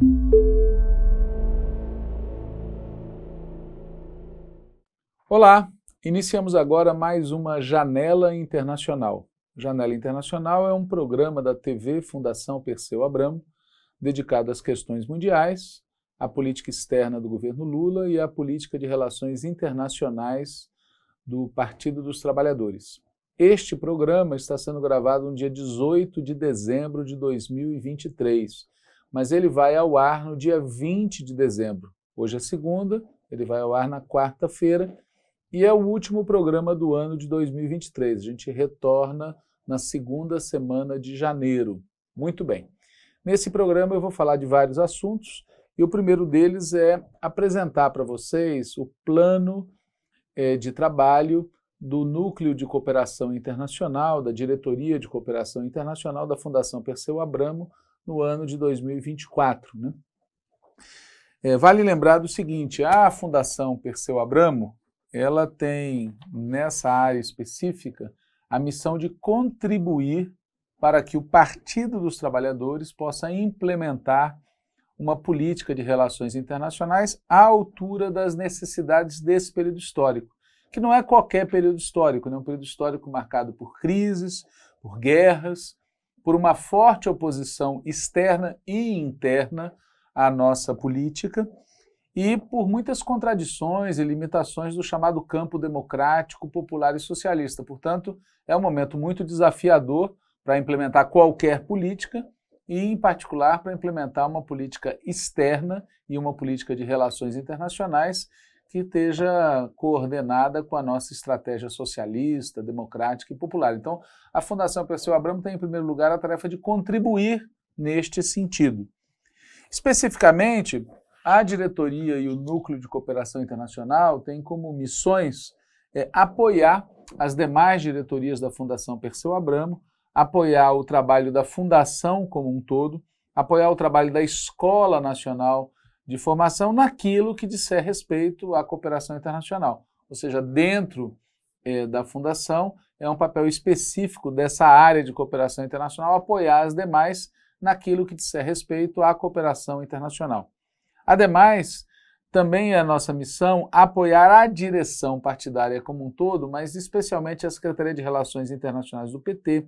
Olá, iniciamos agora mais uma Janela Internacional. Janela Internacional é um programa da TV Fundação Perseu Abramo, dedicado às questões mundiais, à política externa do governo Lula e à política de relações internacionais do Partido dos Trabalhadores. Este programa está sendo gravado no dia 18 de dezembro de 2023, mas ele vai ao ar no dia 20 de dezembro. Hoje é segunda, ele vai ao ar na quarta-feira e é o último programa do ano de 2023. A gente retorna na segunda semana de janeiro. Muito bem. Nesse programa eu vou falar de vários assuntos e o primeiro deles é apresentar para vocês o plano de trabalho do Núcleo de Cooperação Internacional, da Diretoria de Cooperação Internacional da Fundação Perseu Abramo no ano de 2024. Né? Vale lembrar do seguinte, a Fundação Perseu Abramo, ela tem, nessa área específica, a missão de contribuir para que o Partido dos Trabalhadores possa implementar uma política de relações internacionais à altura das necessidades desse período histórico, que não é qualquer período histórico, é um período histórico marcado por crises, por guerras, por uma forte oposição externa e interna à nossa política, e por muitas contradições e limitações do chamado campo democrático, popular e socialista. Portanto, é um momento muito desafiador para implementar qualquer política e, em particular, para implementar uma política externa e uma política de relações internacionais que esteja coordenada com a nossa estratégia socialista, democrática e popular. Então, a Fundação Perseu Abramo tem, em primeiro lugar, a tarefa de contribuir neste sentido. Especificamente, a diretoria e o Núcleo de Cooperação Internacional têm como missões apoiar as demais diretorias da Fundação Perseu Abramo, apoiar o trabalho da Fundação como um todo, apoiar o trabalho da Escola Nacional de Formação naquilo que disser respeito à cooperação internacional. Ou seja, dentro da Fundação é um papel específico dessa área de cooperação internacional apoiar as demais naquilo que disser respeito à cooperação internacional. Ademais, também é a nossa missão apoiar a direção partidária como um todo, mas especialmente a Secretaria de Relações Internacionais do PT,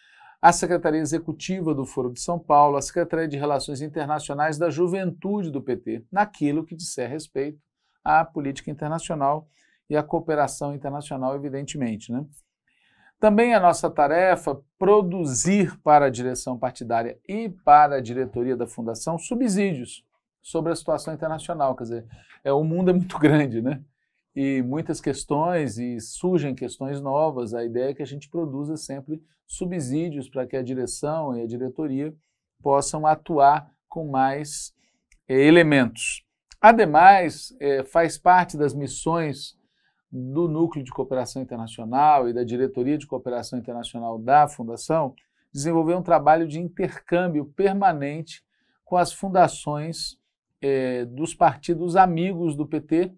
a Secretaria Executiva do Foro de São Paulo, a Secretaria de Relações Internacionais da Juventude do PT, naquilo que disser respeito à política internacional e à cooperação internacional, evidentemente, né? Também é a nossa tarefa produzir para a direção partidária e para a diretoria da Fundação subsídios sobre a situação internacional. Quer dizer, o mundo é muito grande, né? E muitas questões, e surgem questões novas. A ideia é que a gente produza sempre subsídios para que a direção e a diretoria possam atuar com mais elementos. Ademais, faz parte das missões do Núcleo de Cooperação Internacional e da Diretoria de Cooperação Internacional da Fundação desenvolver um trabalho de intercâmbio permanente com as fundações dos partidos amigos do PT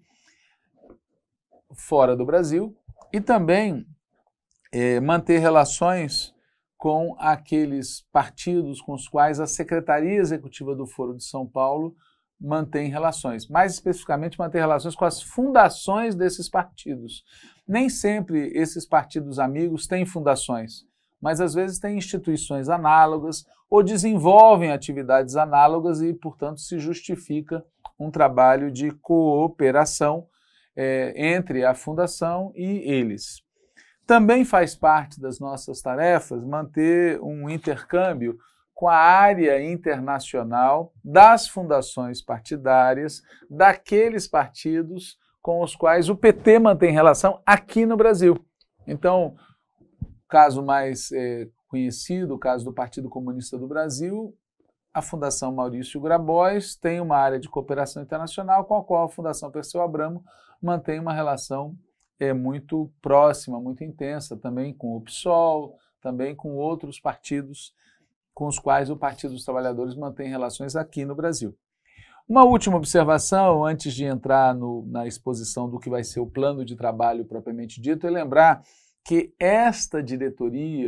fora do Brasil e também manter relações com aqueles partidos com os quais a Secretaria Executiva do Foro de São Paulo mantém relações. Mais especificamente, manter relações com as fundações desses partidos. Nem sempre esses partidos amigos têm fundações, mas às vezes têm instituições análogas ou desenvolvem atividades análogas e, portanto, se justifica um trabalho de cooperação entre a Fundação e eles. Também faz parte das nossas tarefas manter um intercâmbio com a área internacional das fundações partidárias, daqueles partidos com os quais o PT mantém relação aqui no Brasil. Então, o caso mais conhecido, o caso do Partido Comunista do Brasil, a Fundação Maurício Grabois tem uma área de cooperação internacional com a qual a Fundação Perseu Abramo mantém uma relação muito próxima, muito intensa, também com o PSOL, também com outros partidos com os quais o Partido dos Trabalhadores mantém relações aqui no Brasil. Uma última observação, antes de entrar na exposição do que vai ser o plano de trabalho propriamente dito, é lembrar que esta diretoria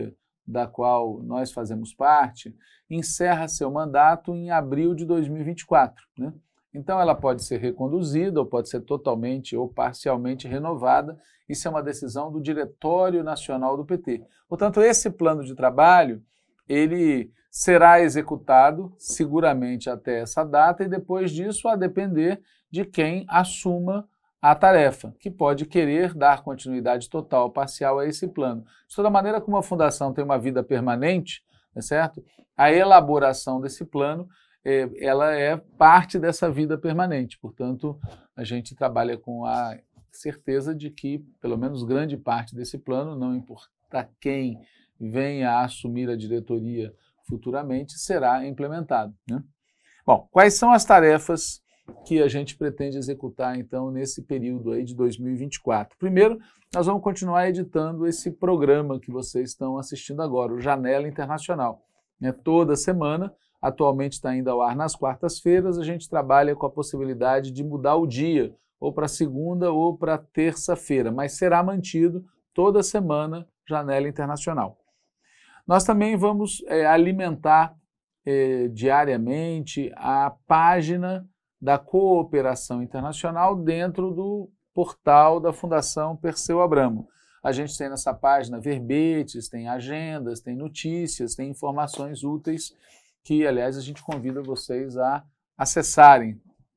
da qual nós fazemos parte, encerra seu mandato em abril de 2024, né? Então ela pode ser reconduzida ou pode ser totalmente ou parcialmente renovada. Isso é uma decisão do Diretório Nacional do PT. Portanto, esse plano de trabalho, ele será executado seguramente até essa data e depois disso a depender de quem assuma a tarefa, que pode querer dar continuidade total ou parcial a esse plano. De toda maneira, como a fundação tem uma vida permanente, né, certo? A elaboração desse plano ela é parte dessa vida permanente. Portanto, a gente trabalha com a certeza de que, pelo menos grande parte desse plano, não importa quem venha a assumir a diretoria futuramente, será implementado, né? Bom, quais são as tarefas que a gente pretende executar, então, nesse período aí de 2024? Primeiro, nós vamos continuar editando esse programa que vocês estão assistindo agora, o Janela Internacional, né? Toda semana. Atualmente está indo ao ar nas quartas-feiras, a gente trabalha com a possibilidade de mudar o dia, ou para segunda ou para terça-feira, mas será mantido toda semana Janela Internacional. Nós também vamos alimentar diariamente a página da Cooperação Internacional dentro do portal da Fundação Perseu Abramo. A gente tem nessa página verbetes, tem agendas, tem notícias, tem informações úteis que, aliás, a gente convida vocês a acessarem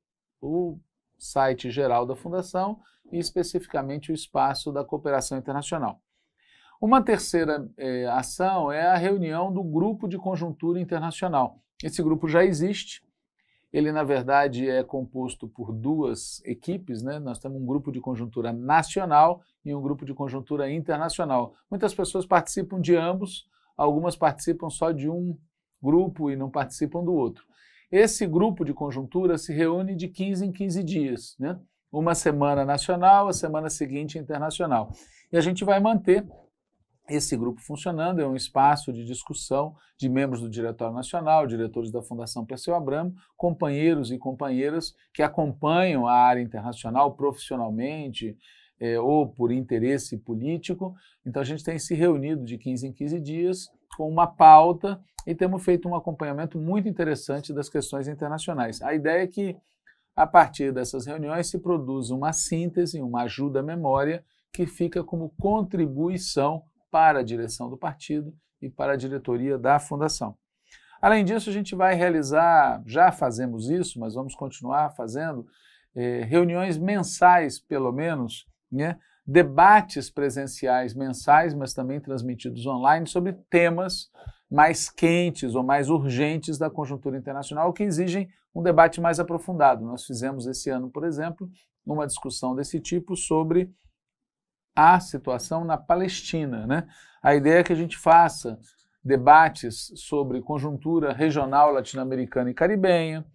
o site geral da Fundação e especificamente o espaço da Cooperação Internacional. Uma terceira ação é a reunião do Grupo de Conjuntura Internacional. Esse grupo já existe, ele na verdade é composto por duas equipes, né? Nós temos um grupo de conjuntura nacional e um grupo de conjuntura internacional. Muitas pessoas participam de ambos, algumas participam só de um grupo e não participam do outro. Esse grupo de conjuntura se reúne de 15 em 15 dias, né? Uma semana nacional, a semana seguinte internacional. E a gente vai manter esse grupo funcionando, é um espaço de discussão de membros do Diretório Nacional, diretores da Fundação Perseu Abramo, companheiros e companheiras que acompanham a área internacional profissionalmente ou por interesse político. Então a gente tem se reunido de 15 em 15 dias com uma pauta e temos feito um acompanhamento muito interessante das questões internacionais. A ideia é que, a partir dessas reuniões, se produza uma síntese, uma ajuda à memória, que fica como contribuição para a direção do partido e para a diretoria da Fundação. Além disso, a gente vai realizar, já fazemos isso, mas vamos continuar fazendo, reuniões mensais, pelo menos, né? Debates presenciais mensais, mas também transmitidos online, sobre temas mais quentes ou mais urgentes da conjuntura internacional que exigem um debate mais aprofundado. Nós fizemos esse ano, por exemplo, uma discussão desse tipo sobre a situação na Palestina, né? A ideia é que a gente faça debates sobre conjuntura regional latino-americana e caribenha,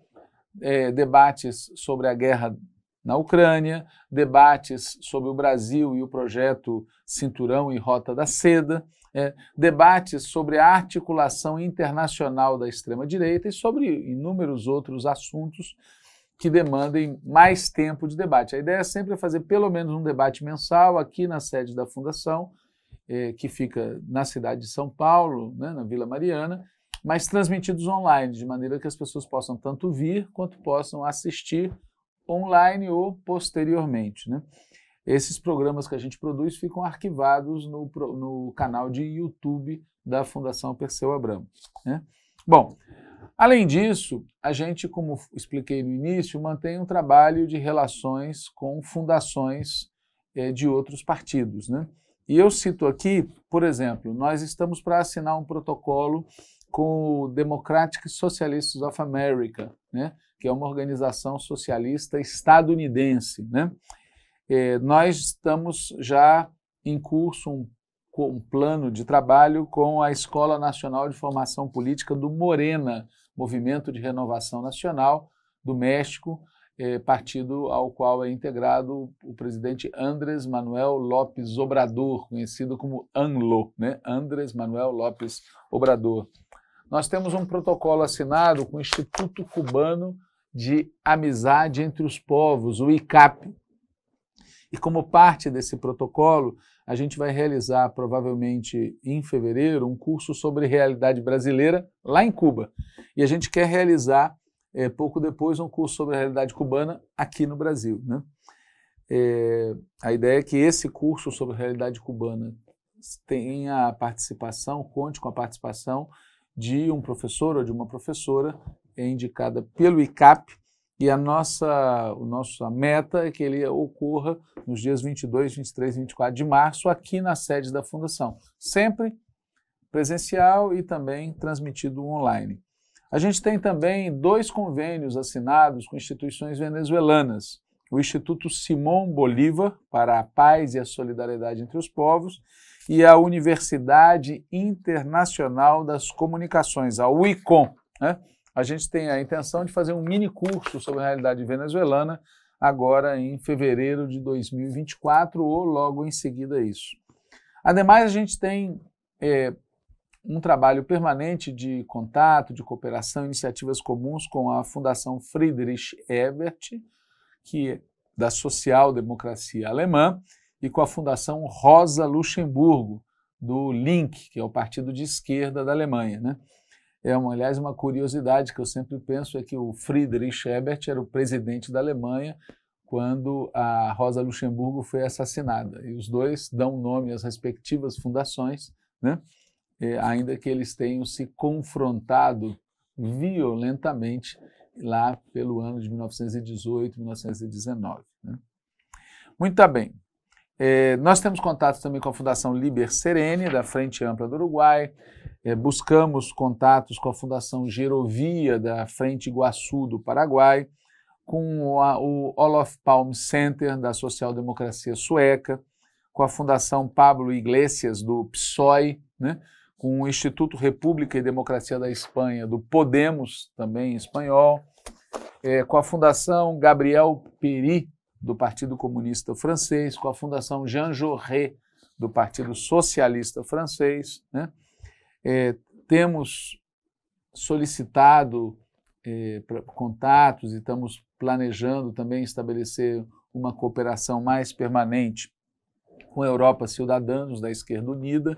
debates sobre a guerra na Ucrânia, debates sobre o Brasil e o projeto Cinturão e Rota da Seda, debates sobre a articulação internacional da extrema-direita e sobre inúmeros outros assuntos que demandem mais tempo de debate. A ideia é sempre fazer pelo menos um debate mensal aqui na sede da Fundação, que fica na cidade de São Paulo, né, na Vila Mariana, mas transmitidos online, de maneira que as pessoas possam tanto vir quanto possam assistir online ou posteriormente, né? Esses programas que a gente produz ficam arquivados no canal de YouTube da Fundação Perseu Abramo, né? Bom, além disso, a gente, como expliquei no início, mantém um trabalho de relações com fundações de outros partidos, né? E eu cito aqui, por exemplo, nós estamos para assinar um protocolo com o Democratic Socialists of America, né? Que é uma organização socialista estadunidense, né? Nós estamos já em curso um plano de trabalho com a Escola Nacional de Formação Política do Morena, Movimento de Renovação Nacional do México, partido ao qual é integrado o presidente Andrés Manuel López Obrador, conhecido como ANLO, né? Andrés Manuel López Obrador. Nós temos um protocolo assinado com o Instituto Cubano de Amizade entre os Povos, o ICAP. E como parte desse protocolo, a gente vai realizar, provavelmente em fevereiro, um curso sobre realidade brasileira lá em Cuba. E a gente quer realizar, pouco depois, um curso sobre a realidade cubana aqui no Brasil, né? A ideia é que esse curso sobre a realidade cubana tenha a participação, conte com a participação de um professor ou de uma professora indicada pelo ICAP, e a nossa meta é que ele ocorra nos dias 22, 23 e 24 de março aqui na sede da Fundação, sempre presencial e também transmitido online. A gente tem também 2 convênios assinados com instituições venezuelanas, o Instituto Simón Bolívar para a Paz e a Solidariedade entre os Povos e a Universidade Internacional das Comunicações, a UICOM, né? A gente tem a intenção de fazer um mini curso sobre a realidade venezuelana agora em fevereiro de 2024 ou logo em seguida isso. Ademais, a gente tem um trabalho permanente de contato, de cooperação, iniciativas comuns com a Fundação Friedrich Ebert, que é da social-democracia alemã, e com a Fundação Rosa Luxemburgo, do Link, que é o partido de esquerda da Alemanha, né? Aliás, uma curiosidade que eu sempre penso é que o Friedrich Ebert era o presidente da Alemanha quando a Rosa Luxemburgo foi assassinada. E os dois dão nome às respectivas fundações, né? Ainda que eles tenham se confrontado violentamente lá pelo ano de 1918, 1919. Né? Muito bem. Nós temos contatos também com a Fundação Liber Serene, da Frente Ampla do Uruguai, buscamos contatos com a Fundação Gerovia, da Frente Iguaçu do Paraguai, com o Olof Palme Center, da Social Democracia Sueca, com a Fundação Pablo Iglesias, do PSOE, né? Com o Instituto República e Democracia da Espanha, do Podemos, também espanhol, com a Fundação Gabriel Péri, do Partido Comunista Francês, com a Fundação Jean Jaurès, do Partido Socialista Francês, né? Temos solicitado contatos e estamos planejando também estabelecer uma cooperação mais permanente com a Europa Cidadãos da Esquerda Unida,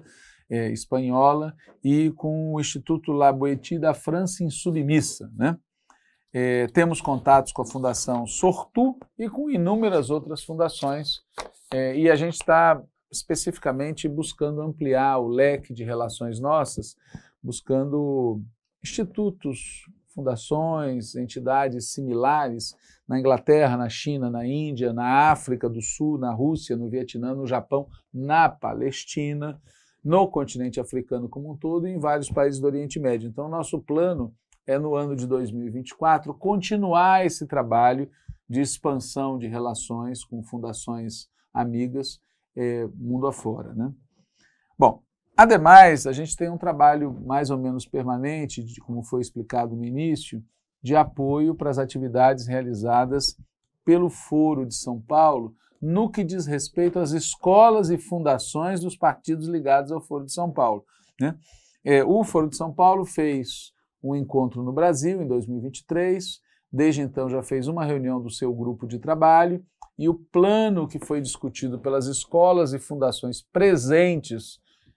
espanhola, e com o Instituto La Boétie da França Insubmissa, né? Temos contatos com a Fundação Sortu e com inúmeras outras fundações, e a gente está especificamente buscando ampliar o leque de relações nossas, buscando institutos, fundações, entidades similares na Inglaterra, na China, na Índia, na África do Sul, na Rússia, no Vietnã, no Japão, na Palestina, no continente africano como um todo e em vários países do Oriente Médio. Então, nosso plano é, no ano de 2024, continuar esse trabalho de expansão de relações com fundações amigas mundo afora, né? Bom, ademais, a gente tem um trabalho mais ou menos permanente, como foi explicado no início, de apoio para as atividades realizadas pelo Foro de São Paulo, no que diz respeito às escolas e fundações dos partidos ligados ao Foro de São Paulo, né? O Foro de São Paulo fez um encontro no Brasil em 2023, desde então já fez uma reunião do seu grupo de trabalho, e o plano que foi discutido pelas escolas e fundações presentes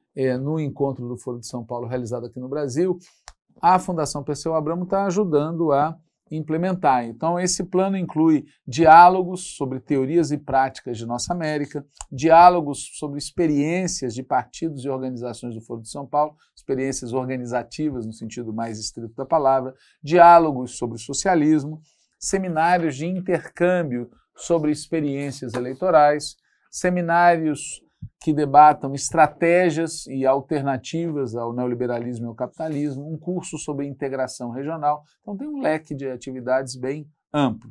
no encontro do Foro de São Paulo realizado aqui no Brasil, a Fundação Perseu Abramo está ajudando a implementar. Então, esse plano inclui diálogos sobre teorias e práticas de nossa América, diálogos sobre experiências de partidos e organizações do Foro de São Paulo, experiências organizativas no sentido mais estrito da palavra, diálogos sobre socialismo, seminários de intercâmbio sobre experiências eleitorais, seminários que debatam estratégias e alternativas ao neoliberalismo e ao capitalismo, um curso sobre integração regional. Então tem um leque de atividades bem amplo.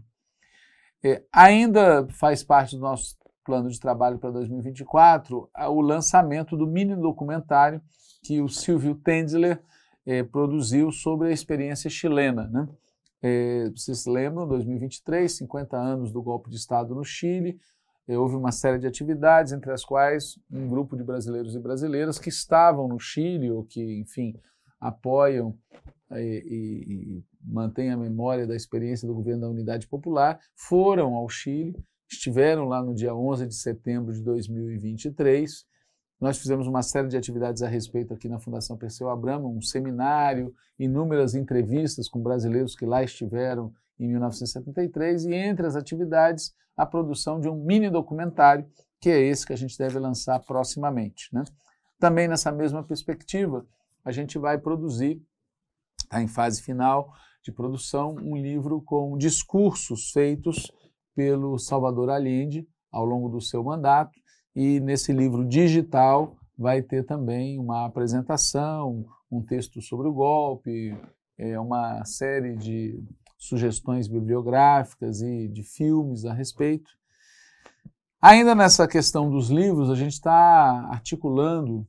Ainda faz parte do nosso plano de trabalho para 2024 o lançamento do mini documentário que o Silvio Tendler produziu sobre a experiência chilena, né? Vocês se lembram, 2023, 50 anos do golpe de Estado no Chile, houve uma série de atividades, entre as quais um grupo de brasileiros e brasileiras que estavam no Chile ou que, enfim, apoiam e mantêm a memória da experiência do governo da Unidade Popular, foram ao Chile estiveram lá no dia 11 de setembro de 2023. Nós fizemos uma série de atividades a respeito aqui na Fundação Perseu Abramo, um seminário, inúmeras entrevistas com brasileiros que lá estiveram em 1973 e entre as atividades a produção de um mini documentário, que é esse que a gente deve lançar proximamente, né? Também nessa mesma perspectiva, a gente vai produzir, está em fase final de produção, um livro com discursos feitos pelo Salvador Allende ao longo do seu mandato, e nesse livro digital vai ter também uma apresentação, um texto sobre o golpe, uma série de sugestões bibliográficas e de filmes a respeito. Ainda nessa questão dos livros, a gente está articulando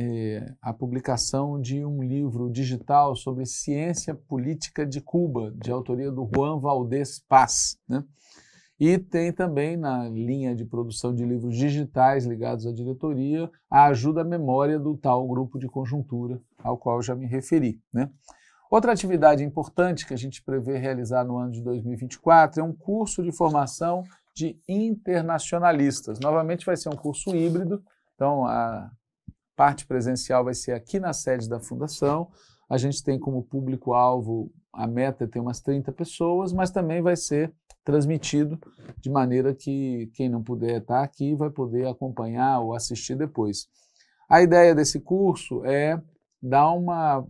a publicação de um livro digital sobre ciência política de Cuba, de autoria do Juan Valdez Paz, né? E tem também na linha de produção de livros digitais ligados à diretoria a ajuda à memória do tal grupo de conjuntura ao qual eu já me referi, né? Outra atividade importante que a gente prevê realizar no ano de 2024 é um curso de formação de internacionalistas. Novamente vai ser um curso híbrido, então a parte presencial vai ser aqui na sede da Fundação. A gente tem como público-alvo, a meta é ter umas 30 pessoas, mas também vai ser transmitido de maneira que quem não puder estar aqui vai poder acompanhar ou assistir depois. A ideia desse curso é dar uma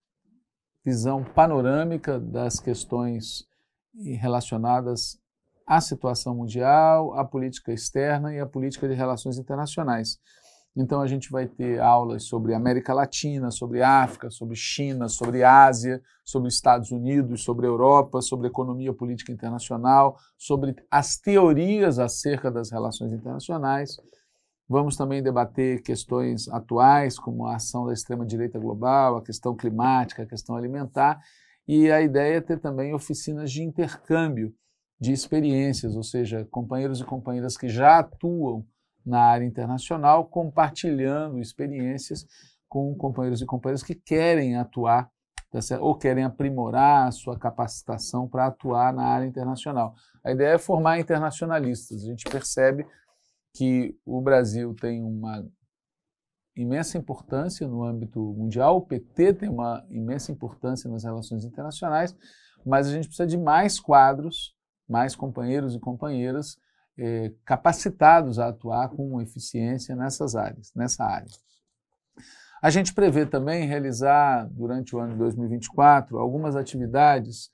visão panorâmica das questões relacionadas à situação mundial, à política externa e à política de relações internacionais. Então a gente vai ter aulas sobre América Latina, sobre África, sobre China, sobre Ásia, sobre Estados Unidos, sobre Europa, sobre economia política internacional, sobre as teorias acerca das relações internacionais. Vamos também debater questões atuais, como a ação da extrema-direita global, a questão climática, a questão alimentar, e a ideia é ter também oficinas de intercâmbio de experiências, ou seja, companheiros e companheiras que já atuam na área internacional, compartilhando experiências com companheiros e companheiras que querem atuar, ou querem aprimorar a sua capacitação para atuar na área internacional. A ideia é formar internacionalistas. A gente percebe que o Brasil tem uma imensa importância no âmbito mundial, o PT tem uma imensa importância nas relações internacionais, mas a gente precisa de mais quadros, mais companheiros e companheiras capacitados a atuar com eficiência nessa área. A gente prevê também realizar, durante o ano de 2024, algumas atividades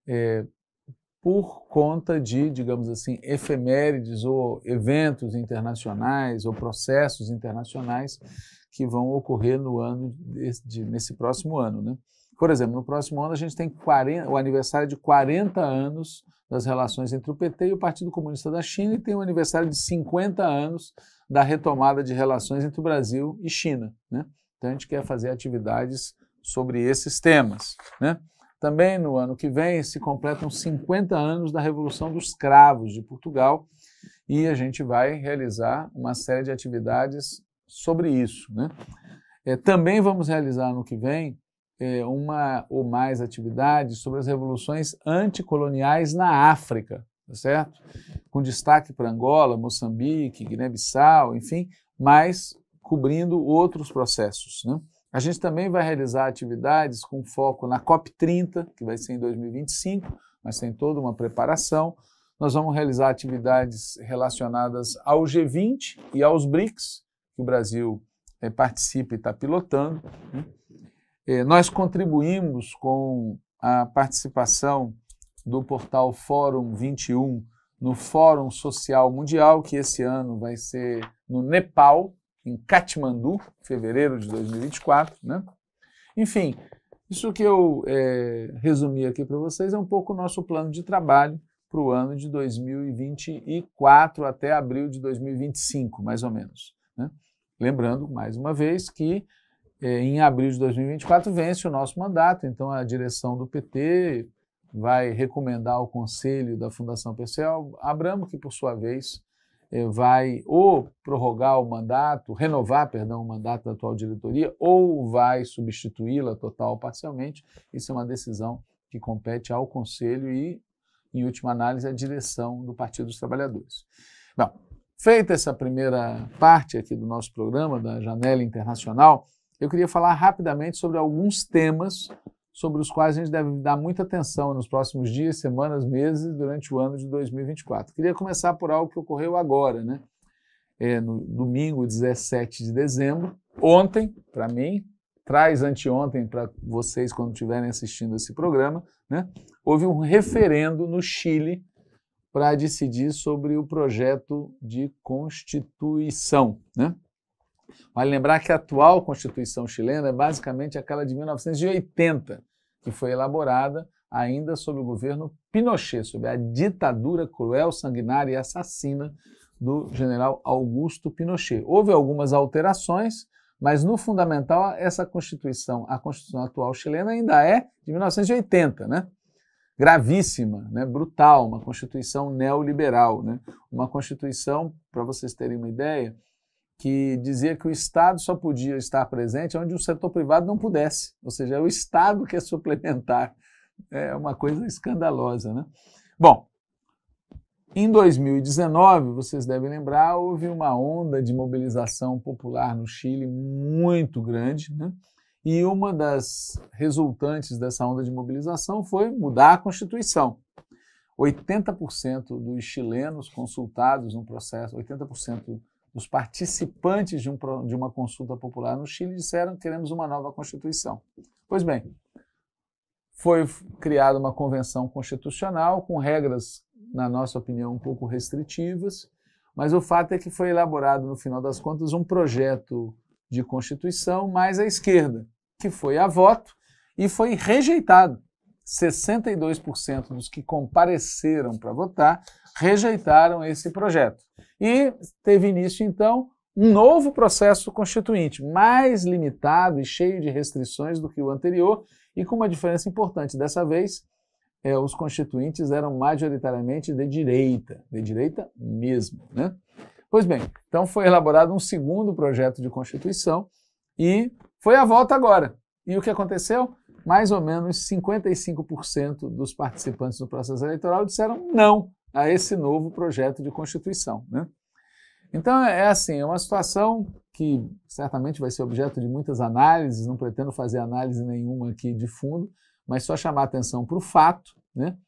por conta de, digamos assim, efemérides ou eventos internacionais ou processos internacionais que vão ocorrer no ano nesse próximo ano, né? Por exemplo, no próximo ano a gente tem o aniversário de 40 anos das relações entre o PT e o Partido Comunista da China, e tem o aniversário de 50 anos da retomada de relações entre o Brasil e China, né? Então a gente quer fazer atividades sobre esses temas, né? Também no ano que vem se completam 50 anos da Revolução dos Cravos de Portugal e a gente vai realizar uma série de atividades sobre isso, né? Também vamos realizar no que vem uma ou mais atividades sobre as revoluções anticoloniais na África, tá certo? Com destaque para Angola, Moçambique, Guiné-Bissau, enfim, mas cobrindo outros processos, né? A gente também vai realizar atividades com foco na COP30, que vai ser em 2025, mas tem toda uma preparação. Nós vamos realizar atividades relacionadas ao G20 e aos BRICS, que o Brasil participa e está pilotando, né? Nós contribuímos com a participação do portal Fórum 21 no Fórum Social Mundial, que esse ano vai ser no Nepal, em Katmandu, fevereiro de 2024, né? Enfim, isso que eu resumi aqui para vocês é um pouco o nosso plano de trabalho para o ano de 2024 até abril de 2025, mais ou menos, né? Lembrando, mais uma vez, que em abril de 2024 vence o nosso mandato, então a direção do PT vai recomendar ao Conselho da Fundação Perseu Abramo, que por sua vez vai ou prorrogar o mandato, renovar, perdão, o mandato da atual diretoria, ou vai substituí-la total ou parcialmente. Isso é uma decisão que compete ao Conselho e em última análise, a direção do Partido dos Trabalhadores. Bom, feita essa primeira parte aqui do nosso programa, da Janela Internacional, eu queria falar rapidamente sobre alguns temas sobre os quais a gente deve dar muita atenção nos próximos dias, semanas, meses, durante o ano de 2024. Queria começar por algo que ocorreu agora, né? No domingo, 17 de dezembro, ontem, para mim, traz anteontem para vocês quando estiverem assistindo esse programa, né? Houve um referendo no Chile para decidir sobre o projeto de Constituição, né? Vale lembrar que a atual Constituição chilena é basicamente aquela de 1980, que foi elaborada ainda sob o governo Pinochet, sob a ditadura cruel, sanguinária e assassina do general Augusto Pinochet. Houve algumas alterações, mas no fundamental essa Constituição, a Constituição atual chilena ainda é de 1980, né? Gravíssima, né? Brutal, uma Constituição neoliberal, né? Uma Constituição, para vocês terem uma ideia, que dizia que o Estado só podia estar presente onde o setor privado não pudesse, ou seja, é o Estado que é suplementar. É uma coisa escandalosa, né? Bom, em 2019, vocês devem lembrar, houve uma onda de mobilização popular no Chile muito grande, né? E uma das resultantes dessa onda de mobilização foi mudar a Constituição. 80% dos chilenos consultados no processo, 80% dos participantes de uma consulta popular no Chile disseram que queremos uma nova Constituição. Pois bem, foi criada uma convenção constitucional com regras, na nossa opinião, um pouco restritivas, mas o fato é que foi elaborado, no final das contas, um projeto de Constituição mais à esquerda, que foi a voto e foi rejeitado. 62% dos que compareceram para votar rejeitaram esse projeto. E teve início, então, um novo processo constituinte, mais limitado e cheio de restrições do que o anterior, e com uma diferença importante. Dessa vez, os constituintes eram majoritariamente de direita mesmo, né? Pois bem, então foi elaborado um segundo projeto de Constituição e foi a voto agora. E o que aconteceu? Mais ou menos 55% dos participantes do processo eleitoral disseram não a esse novo projeto de Constituição, né? Então é assim, é uma situação que certamente vai ser objeto de muitas análises, não pretendo fazer análise nenhuma aqui de fundo, mas só chamar a atenção para o fato, né?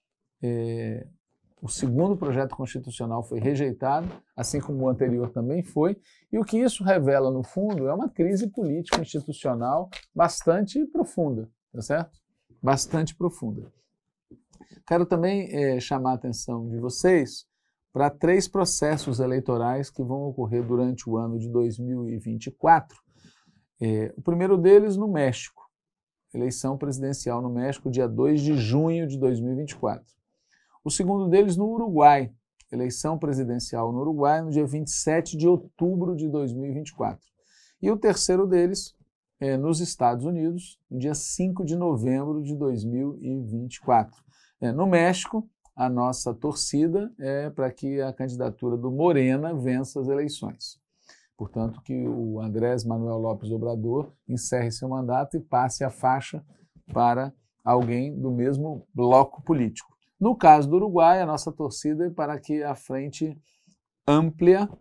O segundo projeto constitucional foi rejeitado, assim como o anterior também foi, e o que isso revela, no fundo, é uma crise política institucional bastante profunda, tá certo? Bastante profunda. Quero também chamar a atenção de vocês para 3 processos eleitorais que vão ocorrer durante o ano de 2024. O primeiro deles no México, eleição presidencial no México, dia 2 de junho de 2024. O segundo deles no Uruguai, eleição presidencial no Uruguai, no dia 27 de outubro de 2024. E o terceiro deles nos Estados Unidos, no dia 5 de novembro de 2024. No México, a nossa torcida é para que a candidatura do Morena vença as eleições. Portanto, que o Andrés Manuel López Obrador encerre seu mandato e passe a faixa para alguém do mesmo bloco político. No caso do Uruguai, a nossa torcida é para que a Frente Ampla,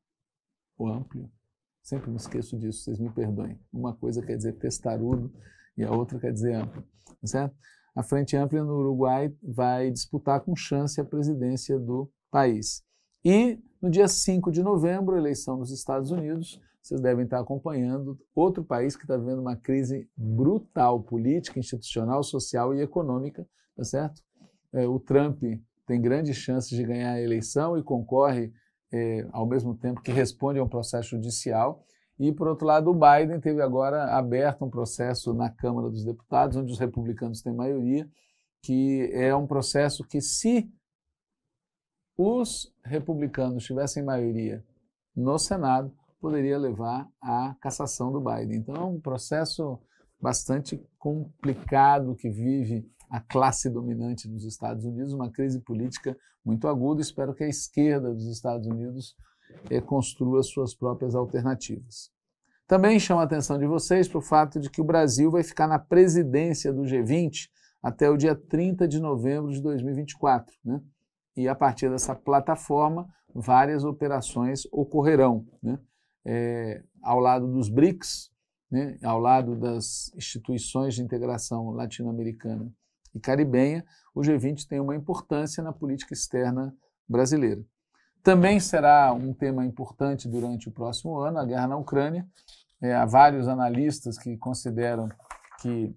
sempre me esqueço disso, vocês me perdoem. Uma coisa quer dizer testarudo e a outra quer dizer ampla, certo? A Frente Ampla no Uruguai vai disputar com chance a presidência do país. E no dia 5 de novembro, eleição nos Estados Unidos, vocês devem estar acompanhando outro país que está vivendo uma crise brutal, política, institucional, social e econômica, tá certo? O Trump tem grandes chances de ganhar a eleição e concorre ao mesmo tempo que responde a um processo judicial. E, por outro lado, o Biden teve agora aberto um processo na Câmara dos Deputados, onde os republicanos têm maioria, que é um processo que, se os republicanos tivessem maioria no Senado, poderia levar à cassação do Biden. Então, é um processo bastante complicado que vive a classe dominante dos Estados Unidos, uma crise política muito aguda. Espero que a esquerda dos Estados Unidos construa suas próprias alternativas. Também chamo a atenção de vocês para o fato de que o Brasil vai ficar na presidência do G20 até o dia 30 de novembro de 2024, né? E a partir dessa plataforma, várias operações ocorrerão, né? Ao lado dos BRICS, né? Ao lado das instituições de integração latino-americana e caribenha, o G20 tem uma importância na política externa brasileira. Também será um tema importante durante o próximo ano, a guerra na Ucrânia. Há vários analistas que consideram que,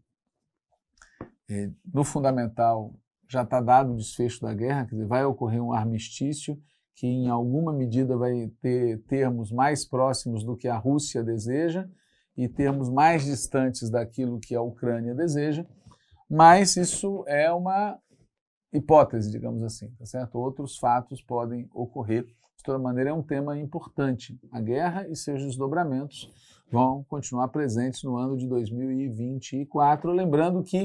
no fundamental, já está dado o desfecho da guerra, quer dizer, vai ocorrer um armistício que, em alguma medida, vai ter termos mais próximos do que a Rússia deseja e termos mais distantes daquilo que a Ucrânia deseja, mas isso é uma hipótese, digamos assim, tá certo? Outros fatos podem ocorrer. De toda maneira, é um tema importante. A guerra e seus desdobramentos vão continuar presentes no ano de 2024, lembrando que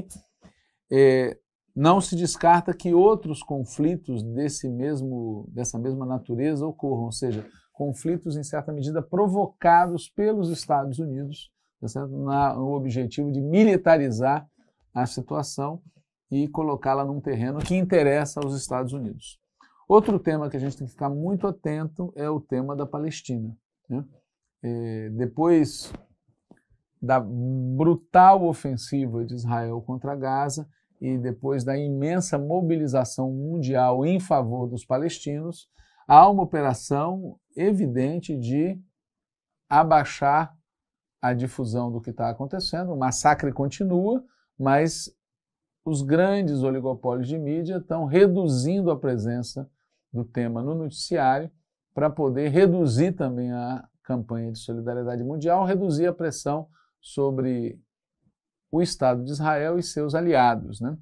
não se descarta que outros conflitos dessa mesma natureza ocorram, ou seja, conflitos em certa medida provocados pelos Estados Unidos, tá certo? No objetivo de militarizar a situação e colocá-la num terreno que interessa aos Estados Unidos. Outro tema que a gente tem que ficar muito atento é o tema da Palestina, né? Depois da brutal ofensiva de Israel contra Gaza e depois da imensa mobilização mundial em favor dos palestinos, há uma operação evidente de abaixar a difusão do que está acontecendo. O massacre continua, mas os grandes oligopólios de mídia estão reduzindo a presença do tema no noticiário para poder reduzir também a campanha de solidariedade mundial, reduzir a pressão sobre o Estado de Israel e seus aliados, né?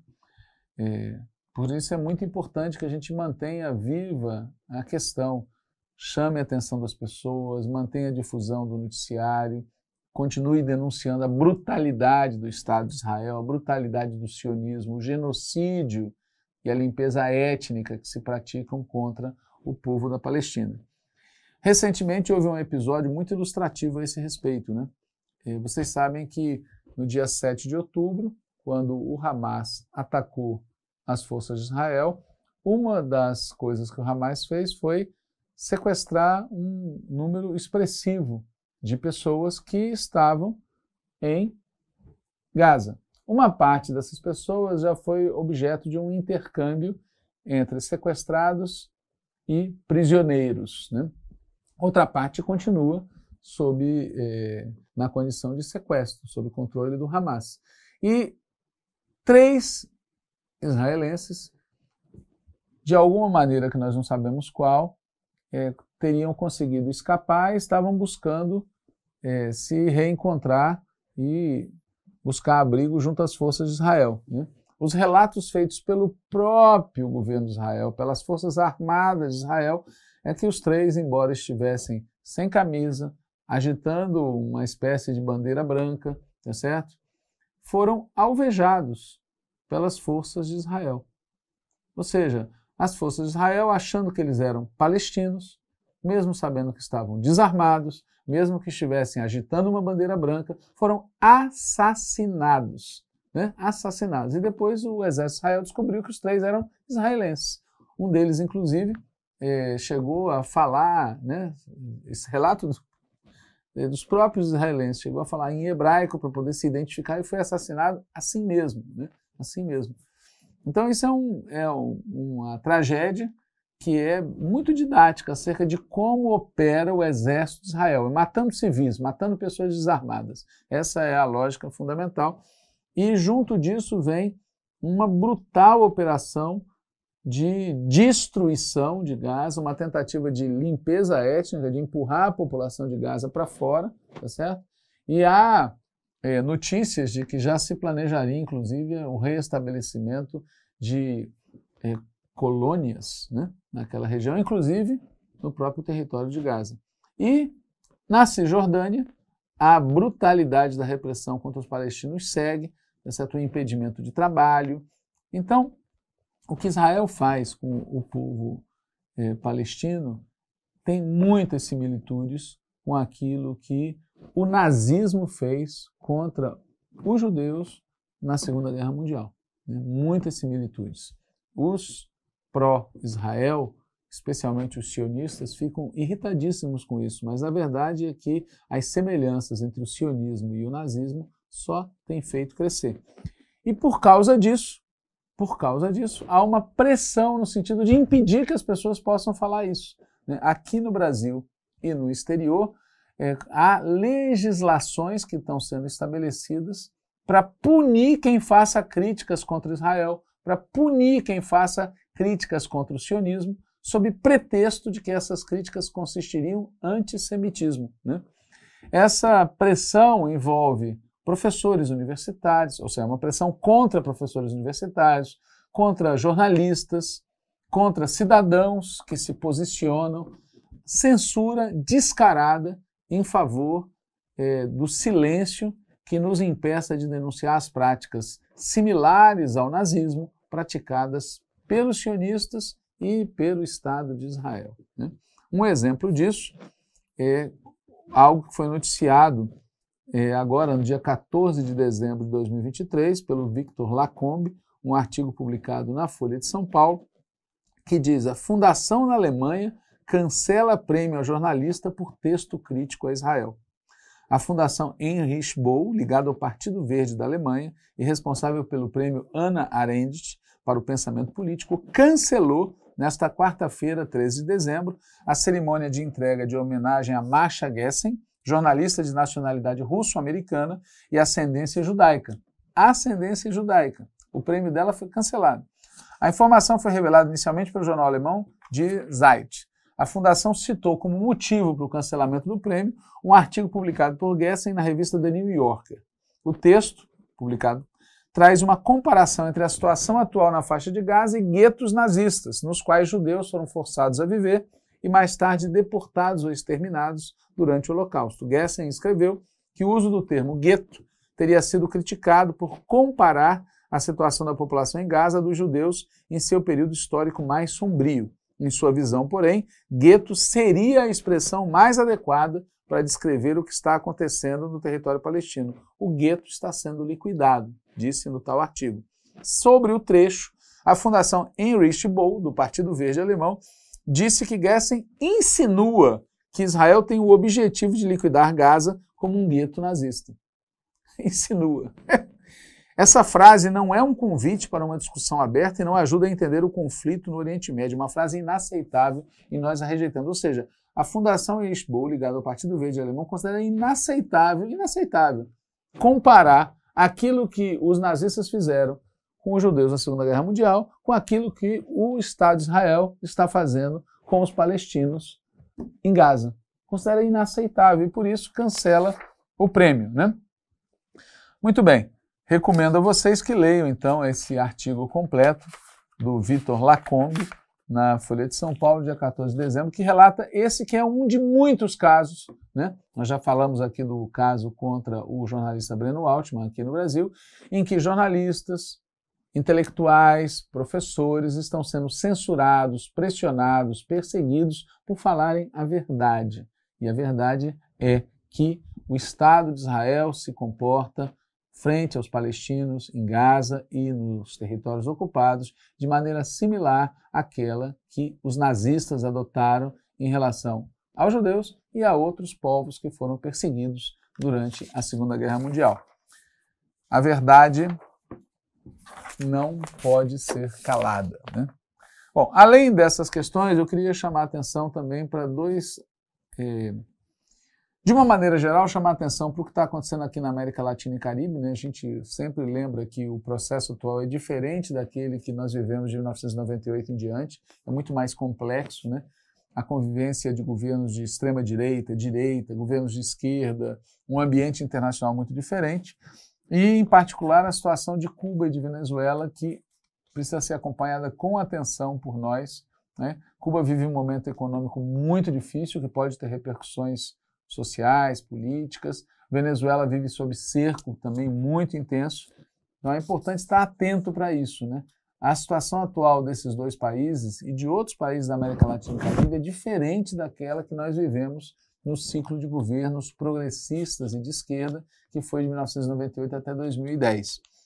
Por isso é muito importante que a gente mantenha viva a questão, chame a atenção das pessoas, mantenha a difusão do noticiário, continue denunciando a brutalidade do Estado de Israel, a brutalidade do sionismo, o genocídio e a limpeza étnica que se praticam contra o povo da Palestina. Recentemente houve um episódio muito ilustrativo a esse respeito, né? Vocês sabem que no dia 7 de outubro, quando o Hamas atacou as forças de Israel, uma das coisas que o Hamas fez foi sequestrar um número expressivo de pessoas que estavam em Gaza. Uma parte dessas pessoas já foi objeto de um intercâmbio entre sequestrados e prisioneiros, né? Outra parte continua na condição de sequestro, sob o controle do Hamas. E 3 israelenses, de alguma maneira que nós não sabemos qual, teriam conseguido escapar e estavam buscando se reencontrar e buscar abrigo junto às forças de Israel, né? Os relatos feitos pelo próprio governo de Israel, pelas forças armadas de Israel, é que os 3, embora estivessem sem camisa, agitando uma espécie de bandeira branca, tá certo? Foram alvejados pelas forças de Israel. Ou seja, as forças de Israel, achando que eles eram palestinos, mesmo sabendo que estavam desarmados, mesmo que estivessem agitando uma bandeira branca, foram assassinados, né? Assassinados. E depois o exército de Israel descobriu que os 3 eram israelenses. Um deles, inclusive, chegou a falar, né? Esse relato dos próprios israelenses, chegou a falar em hebraico para poder se identificar e foi assassinado assim mesmo, né? Assim mesmo. Então isso é uma tragédia que é muito didática acerca de como opera o exército de Israel, matando civis, matando pessoas desarmadas. Essa é a lógica fundamental. E junto disso vem uma brutal operação de destruição de Gaza, uma tentativa de limpeza étnica, de empurrar a população de Gaza para fora, tá certo? E há notícias de que já se planejaria, inclusive, o reestabelecimento de colônias, né, naquela região, inclusive no próprio território de Gaza. E na Cisjordânia, a brutalidade da repressão contra os palestinos segue, tá certo? O impedimento de trabalho. Então, o que Israel faz com o povo palestino tem muitas similitudes com aquilo que o nazismo fez contra os judeus na Segunda Guerra Mundial. né? Muitas similitudes. Os pró-Israel, especialmente os sionistas, ficam irritadíssimos com isso, mas a verdade é que as semelhanças entre o sionismo e o nazismo só têm feito crescer. E por causa disso, há uma pressão no sentido de impedir que as pessoas possam falar isso, né? Aqui no Brasil e no exterior, há legislações que estão sendo estabelecidas para punir quem faça críticas contra Israel, para punir quem faça críticas contra o sionismo, sob pretexto de que essas críticas consistiriam em antissemitismo, né? Essa pressão envolve professores universitários, ou seja, uma pressão contra professores universitários, contra jornalistas, contra cidadãos que se posicionam, censura descarada em favor do silêncio que nos impeça de denunciar as práticas similares ao nazismo praticadas pelos sionistas e pelo Estado de Israel, né? Um exemplo disso é algo que foi noticiado agora no dia 14 de dezembro de 2023 pelo Victor Lacombe, um artigo publicado na Folha de São Paulo, que diz: a Fundação na Alemanha cancela prêmio a jornalista por texto crítico a Israel. A Fundação Heinrich Böll, ligada ao Partido Verde da Alemanha e responsável pelo prêmio Hannah Arendt para o pensamento político, cancelou, nesta quarta-feira, 13 de dezembro, a cerimônia de entrega de homenagem a Masha Gessen, jornalista de nacionalidade russo-americana e ascendência judaica. Ascendência judaica. O prêmio dela foi cancelado. A informação foi revelada inicialmente pelo jornal alemão Die Zeit. A fundação citou como motivo para o cancelamento do prêmio um artigo publicado por Gessen na revista The New Yorker. O texto, publicado, traz uma comparação entre a situação atual na faixa de Gaza e guetos nazistas, nos quais judeus foram forçados a viver e mais tarde deportados ou exterminados durante o Holocausto. Gessen escreveu que o uso do termo gueto teria sido criticado por comparar a situação da população em Gaza dos judeus em seu período histórico mais sombrio. Em sua visão, porém, gueto seria a expressão mais adequada para descrever o que está acontecendo no território palestino. O gueto está sendo liquidado, disse no tal artigo. Sobre o trecho, a Fundação Heinrich Böll, do Partido Verde Alemão, disse que Gessen insinua que Israel tem o objetivo de liquidar Gaza como um gueto nazista. Insinua. Essa frase não é um convite para uma discussão aberta e não ajuda a entender o conflito no Oriente Médio. Uma frase inaceitável e nós a rejeitamos. Ou seja, a Fundação Heinrich Böll, ligada ao Partido Verde Alemão, considera inaceitável comparar aquilo que os nazistas fizeram com os judeus na Segunda Guerra Mundial com aquilo que o Estado de Israel está fazendo com os palestinos em Gaza. Considera inaceitável e, por isso, cancela o prêmio, né? Muito bem. Recomendo a vocês que leiam, então, esse artigo completo do Victor Lacombe, na Folha de São Paulo, dia 14 de dezembro, que relata esse que é um de muitos casos, né? Nós já falamos aqui do caso contra o jornalista Breno Altman, aqui no Brasil, em que jornalistas, intelectuais, professores estão sendo censurados, pressionados, perseguidos por falarem a verdade. E a verdade é que o Estado de Israel se comporta frente aos palestinos em Gaza e nos territórios ocupados de maneira similar àquela que os nazistas adotaram em relação aos judeus e a outros povos que foram perseguidos durante a Segunda Guerra Mundial. A verdade não pode ser calada, né? Bom, além dessas questões, eu queria chamar a atenção também para dois... De uma maneira geral, chamar a atenção para o que está acontecendo aqui na América Latina e Caribe, né? A gente sempre lembra que o processo atual é diferente daquele que nós vivemos de 1998 em diante, é muito mais complexo, né? A convivência de governos de extrema-direita, direita, governos de esquerda, um ambiente internacional muito diferente, e, em particular, a situação de Cuba e de Venezuela, que precisa ser acompanhada com atenção por nós, né? Cuba vive um momento econômico muito difícil, que pode ter repercussões sociais, políticas. Venezuela vive sob cerco também muito intenso. Então é importante estar atento para isso, né? A situação atual desses dois países e de outros países da América Latina e Caribe é diferente daquela que nós vivemos no ciclo de governos progressistas e de esquerda, que foi de 1998 até 2010.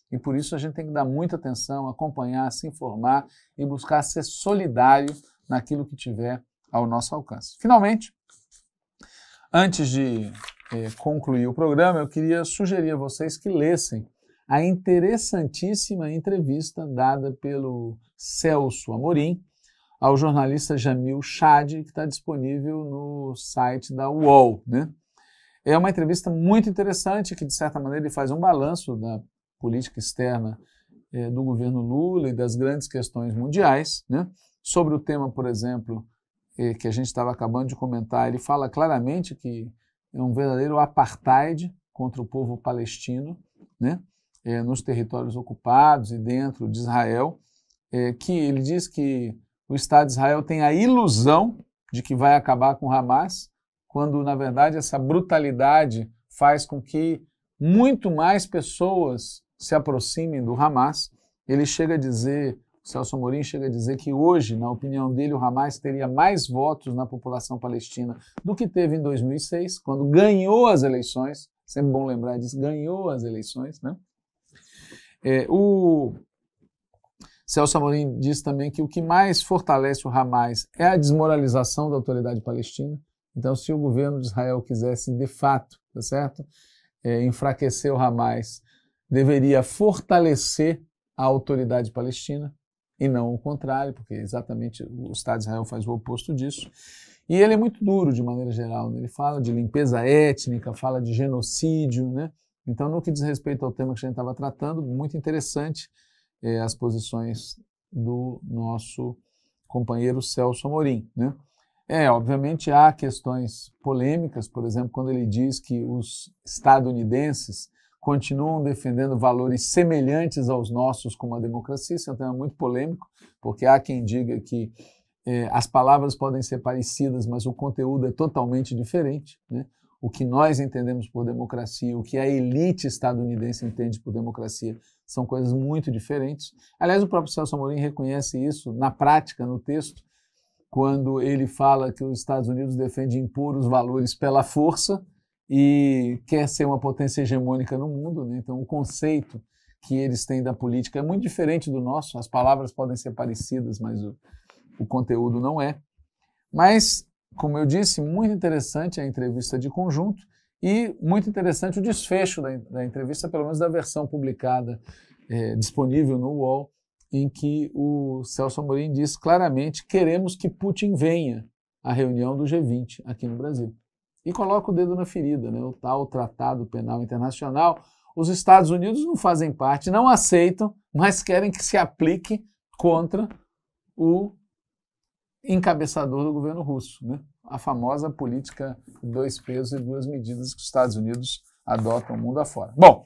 e por isso a gente tem que dar muita atenção, acompanhar, se informar e buscar ser solidário naquilo que tiver ao nosso alcance. Finalmente, antes de concluir o programa, eu queria sugerir a vocês que lessem a interessantíssima entrevista dada pelo Celso Amorim ao jornalista Jamil Chad, que está disponível no site da UOL, né? É uma entrevista muito interessante que, de certa maneira, ele faz um balanço da política externa do governo Lula e das grandes questões mundiais, né? Sobre o tema, por exemplo, que a gente estava acabando de comentar, ele fala claramente que é um verdadeiro apartheid contra o povo palestino, né? Nos territórios ocupados e dentro de Israel, que ele diz que o Estado de Israel tem a ilusão de que vai acabar com Hamas, quando, na verdade, essa brutalidade faz com que muito mais pessoas se aproximem do Hamas. Ele chega a dizer, o Celso Amorim chega a dizer que hoje, na opinião dele, o Hamas teria mais votos na população palestina do que teve em 2006, quando ganhou as eleições. Sempre bom lembrar disso, ganhou as eleições, né? O Celso Amorim diz também que o que mais fortalece o Hamas é a desmoralização da autoridade palestina. Então, se o governo de Israel quisesse, de fato, tá certo? Enfraquecer o Hamas, deveria fortalecer a autoridade palestina e não o contrário, porque exatamente o Estado de Israel faz o oposto disso. E ele é muito duro de maneira geral, né? Ele fala de limpeza étnica, fala de genocídio, né? Então, no que diz respeito ao tema que a gente estava tratando, muito interessante as posições do nosso companheiro Celso Amorim, né? Obviamente há questões polêmicas, por exemplo, quando ele diz que os estadunidenses continuam defendendo valores semelhantes aos nossos como a democracia. Isso é um tema muito polêmico, porque há quem diga que as palavras podem ser parecidas, mas o conteúdo é totalmente diferente, né? O que nós entendemos por democracia, o que a elite estadunidense entende por democracia, são coisas muito diferentes. Aliás, o próprio Celso Amorim reconhece isso na prática, no texto, quando ele fala que os Estados Unidos defendem impor os valores pela força e quer ser uma potência hegemônica no mundo, né? Então, o conceito que eles têm da política é muito diferente do nosso. As palavras podem ser parecidas, mas o conteúdo não é. Mas, como eu disse, muito interessante a entrevista de conjunto e muito interessante o desfecho da entrevista, pelo menos da versão publicada, disponível no UOL, em que o Celso Amorim diz claramente: queremos que Putin venha à reunião do G20 aqui no Brasil. E coloca o dedo na ferida, né? O tal Tratado Penal Internacional. Os Estados Unidos não fazem parte, não aceitam, mas querem que se aplique contra o encabeçador do governo russo, né? A famosa política de 2 pesos e 2 medidas que os Estados Unidos adotam mundo afora. Bom,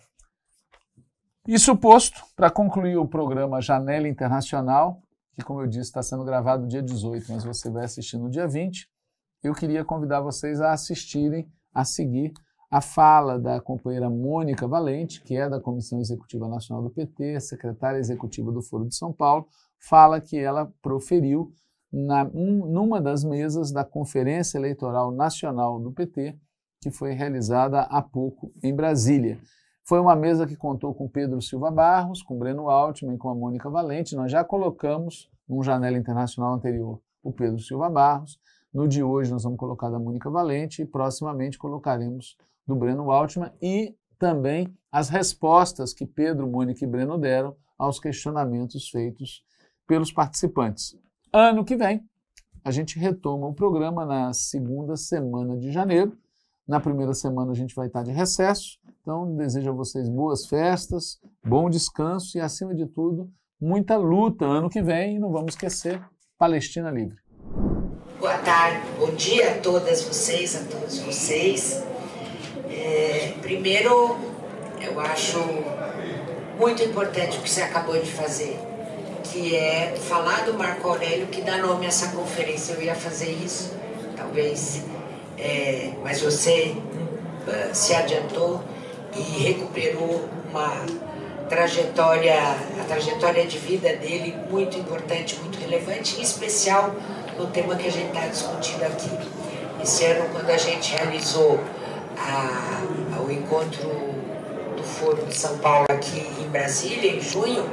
isso posto, para concluir o programa Janela Internacional, que, como eu disse, está sendo gravado no dia 18, mas você vai assistir no dia 20, eu queria convidar vocês a assistirem, a seguir a fala da companheira Mônica Valente, que é da Comissão Executiva Nacional do PT, secretária executiva do Foro de São Paulo, fala que ela proferiu numa das mesas da Conferência Eleitoral Nacional do PT, que foi realizada há pouco em Brasília. Foi uma mesa que contou com Pedro Silva Barros, com Breno Altman e com a Mônica Valente. Nós já colocamos, num Janela Internacional anterior, o Pedro Silva Barros. No de hoje nós vamos colocar da Mônica Valente e proximamente colocaremos do Breno Altman e também as respostas que Pedro, Mônica e Breno deram aos questionamentos feitos pelos participantes. Ano que vem, a gente retoma o programa na segunda semana de janeiro. Na primeira semana a gente vai estar de recesso, então desejo a vocês boas festas, bom descanso e, acima de tudo, muita luta ano que vem. E não vamos esquecer, Palestina Livre. Boa tarde, bom dia a todas vocês, a todos vocês. Primeiro, eu acho muito importante o que você acabou de fazer, que é falar do Marco Aurélio, que dá nome a essa conferência. Eu ia fazer isso, talvez, mas você se adiantou e recuperou a trajetória de vida dele, muito importante, muito relevante, em especial no tema que a gente está discutindo aqui. Esse ano, quando a gente realizou o encontro do Foro de São Paulo aqui em Brasília, em junho,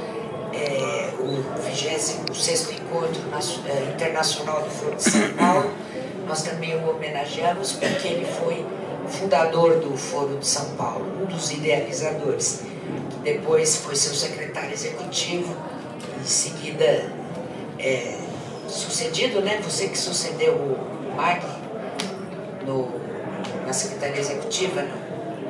o 26º Encontro Internacional do Foro de São Paulo. Nós também o homenageamos porque ele foi o fundador do Foro de São Paulo, um dos idealizadores, que depois foi seu secretário executivo, em seguida sucedido, né? Você que sucedeu o Mag na Secretaria Executiva, não?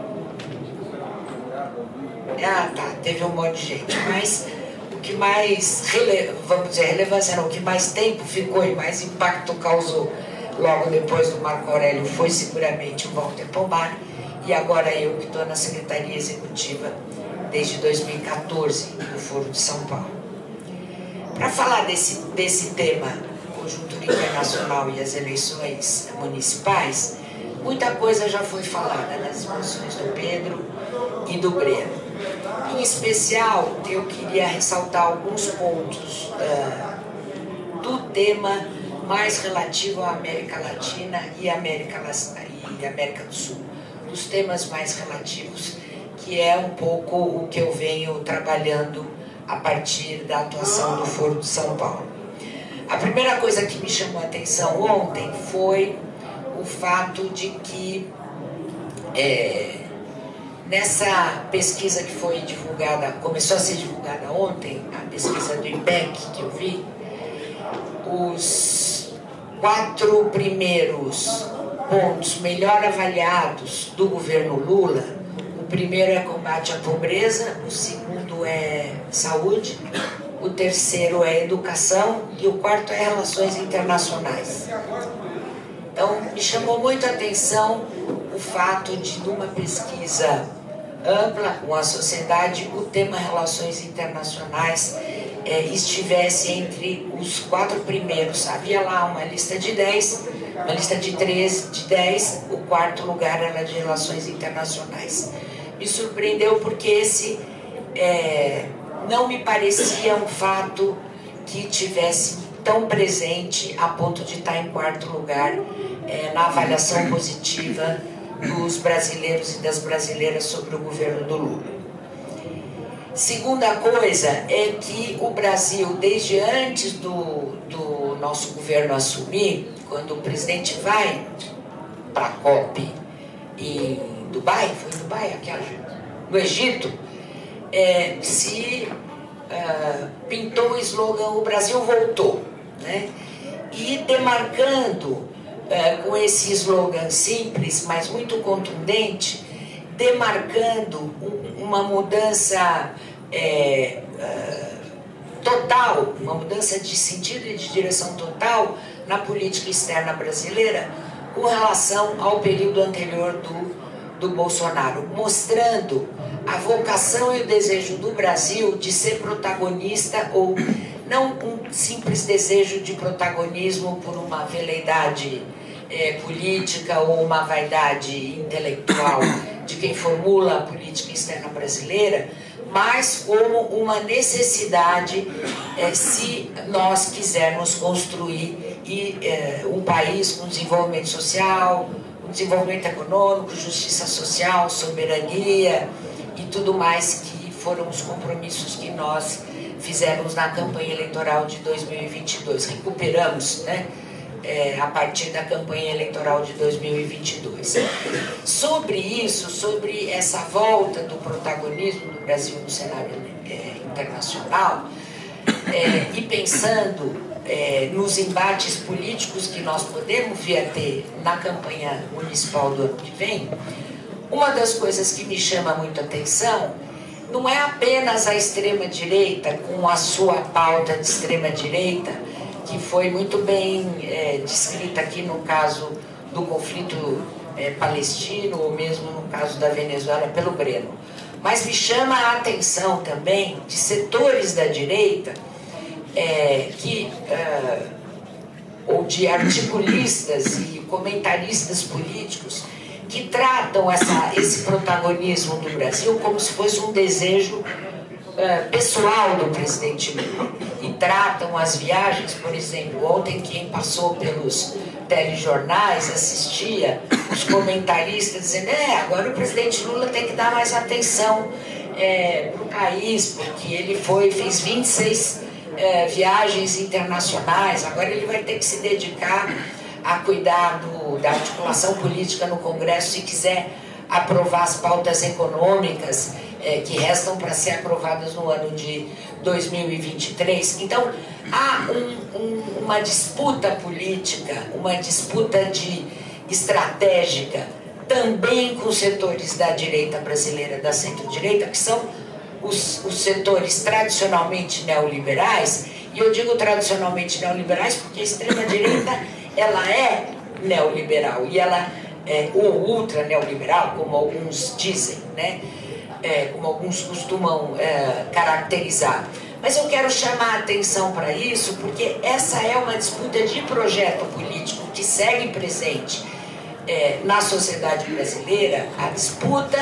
Ah, tá, teve um monte de gente, mas o que mais, vamos dizer, relevância não, o que mais tempo ficou e mais impacto causou logo depois do Marco Aurélio foi seguramente o Walter Pomar, e agora eu que estou na Secretaria Executiva desde 2014 do Foro de São Paulo. Para falar desse tema, conjuntura internacional e as eleições municipais, muita coisa já foi falada nas exposições do Pedro e do Breno. Em especial, eu queria ressaltar alguns pontos do tema mais relativo à América Latina e América do Sul. Dos temas mais relativos, que é um pouco o que eu venho trabalhando a partir da atuação do Foro de São Paulo. A primeira coisa que me chamou a atenção ontem foi o fato de que nessa pesquisa que foi divulgada, começou a ser divulgada ontem, a pesquisa do IPEC que eu vi, os 4 primeiros pontos melhor avaliados do governo Lula, o primeiro é combate à pobreza, o segundo é saúde, o terceiro é educação e o quarto é relações internacionais. Então, me chamou muito a atenção o fato de, numa pesquisa ampla com a sociedade, o tema relações internacionais estivesse entre os 4 primeiros. Havia lá uma lista de 10, uma lista de 10, o quarto lugar era de relações internacionais. Me surpreendeu porque esse não me parecia um fato que tivesse tão presente a ponto de estar em quarto lugar na avaliação positiva dos brasileiros e das brasileiras sobre o governo do Lula. Segunda coisa é que o Brasil, desde antes do nosso governo assumir, quando o presidente vai para a COP em Dubai, foi em Dubai, no Egito, pintou o slogan "O Brasil voltou", né? E demarcando com esse slogan simples, mas muito contundente, demarcando uma mudança total, uma mudança de sentido e de direção total na política externa brasileira com relação ao período anterior do Bolsonaro, mostrando a vocação e o desejo do Brasil de ser protagonista, ou não um simples desejo de protagonismo por uma veleidade política ou uma vaidade intelectual de quem formula a política externa brasileira, mas como uma necessidade se nós quisermos construir um país com desenvolvimento social, desenvolvimento econômico, justiça social, soberania e tudo mais, que foram os compromissos que nós fizemos na campanha eleitoral de 2022. Recuperamos, né? A partir da campanha eleitoral de 2022. Sobre isso, sobre essa volta do protagonismo do Brasil no cenário internacional, e pensando nos embates políticos que nós podemos vir a ter na campanha municipal do ano que vem, uma das coisas que me chama muito a atenção não é apenas a extrema-direita, com a sua pauta de extrema-direita, que foi muito bem descrita aqui no caso do conflito palestino, ou mesmo no caso da Venezuela, pelo Breno. Mas me chama a atenção também de setores da direita, ou de articulistas e comentaristas políticos, que tratam esse protagonismo do Brasil como se fosse um desejo pessoal do presidente Lula, e tratam as viagens, por exemplo, ontem quem passou pelos telejornais, assistia os comentaristas dizendo agora o presidente Lula tem que dar mais atenção para o país, porque ele fez 26 viagens internacionais, agora ele vai ter que se dedicar a cuidar da articulação política no Congresso se quiser aprovar as pautas econômicas que restam para ser aprovadas no ano de 2023. Então, há uma disputa política, uma disputa estratégica, também com os setores da direita brasileira, da centro-direita, que são os setores tradicionalmente neoliberais. E eu digo tradicionalmente neoliberais porque a extrema-direita ela é neoliberal, e ela ou ultra neoliberal, como alguns dizem, né? Como alguns costumam caracterizar. Mas eu quero chamar a atenção para isso, porque essa é uma disputa de projeto político que segue presente na sociedade brasileira, a disputa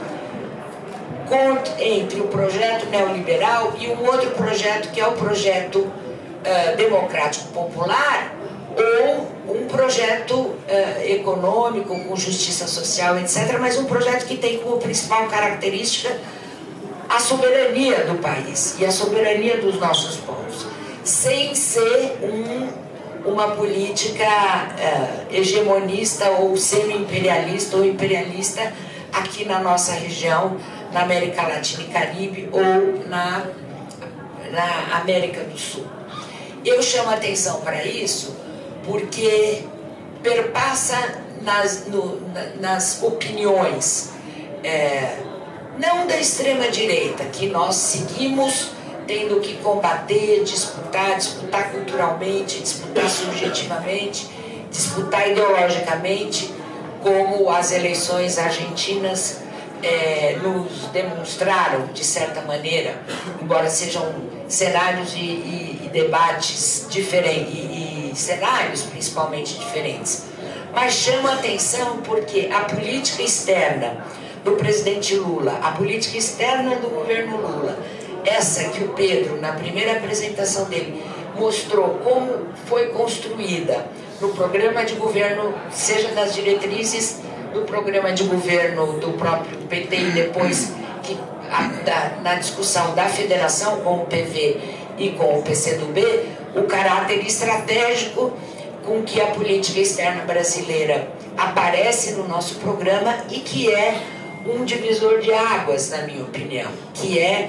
entre o projeto neoliberal e um outro projeto que é o projeto democrático popular, ou um projeto econômico com justiça social, etc., mas um projeto que tem como principal característica a soberania do país e a soberania dos nossos povos, sem ser uma política hegemonista ou semi-imperialista ou imperialista aqui na nossa região, na América Latina e Caribe ou na América do Sul. Eu chamo a atenção para isso porque perpassa nas opiniões, não da extrema-direita, que nós seguimos tendo que combater, disputar culturalmente, disputar subjetivamente, disputar ideologicamente, como as eleições argentinas nos demonstraram, de certa maneira, embora sejam cenários e debates diferentes, e cenários principalmente diferentes. Mas chama a atenção porque a política externa do presidente Lula, a política externa do governo Lula, essa que o Pedro, na primeira apresentação dele, mostrou como foi construída no programa de governo, seja das diretrizes do programa de governo do próprio PT e depois na discussão da federação com o PV e com o PCdoB, o caráter estratégico com que a política externa brasileira aparece no nosso programa e que é um divisor de águas, na minha opinião, que é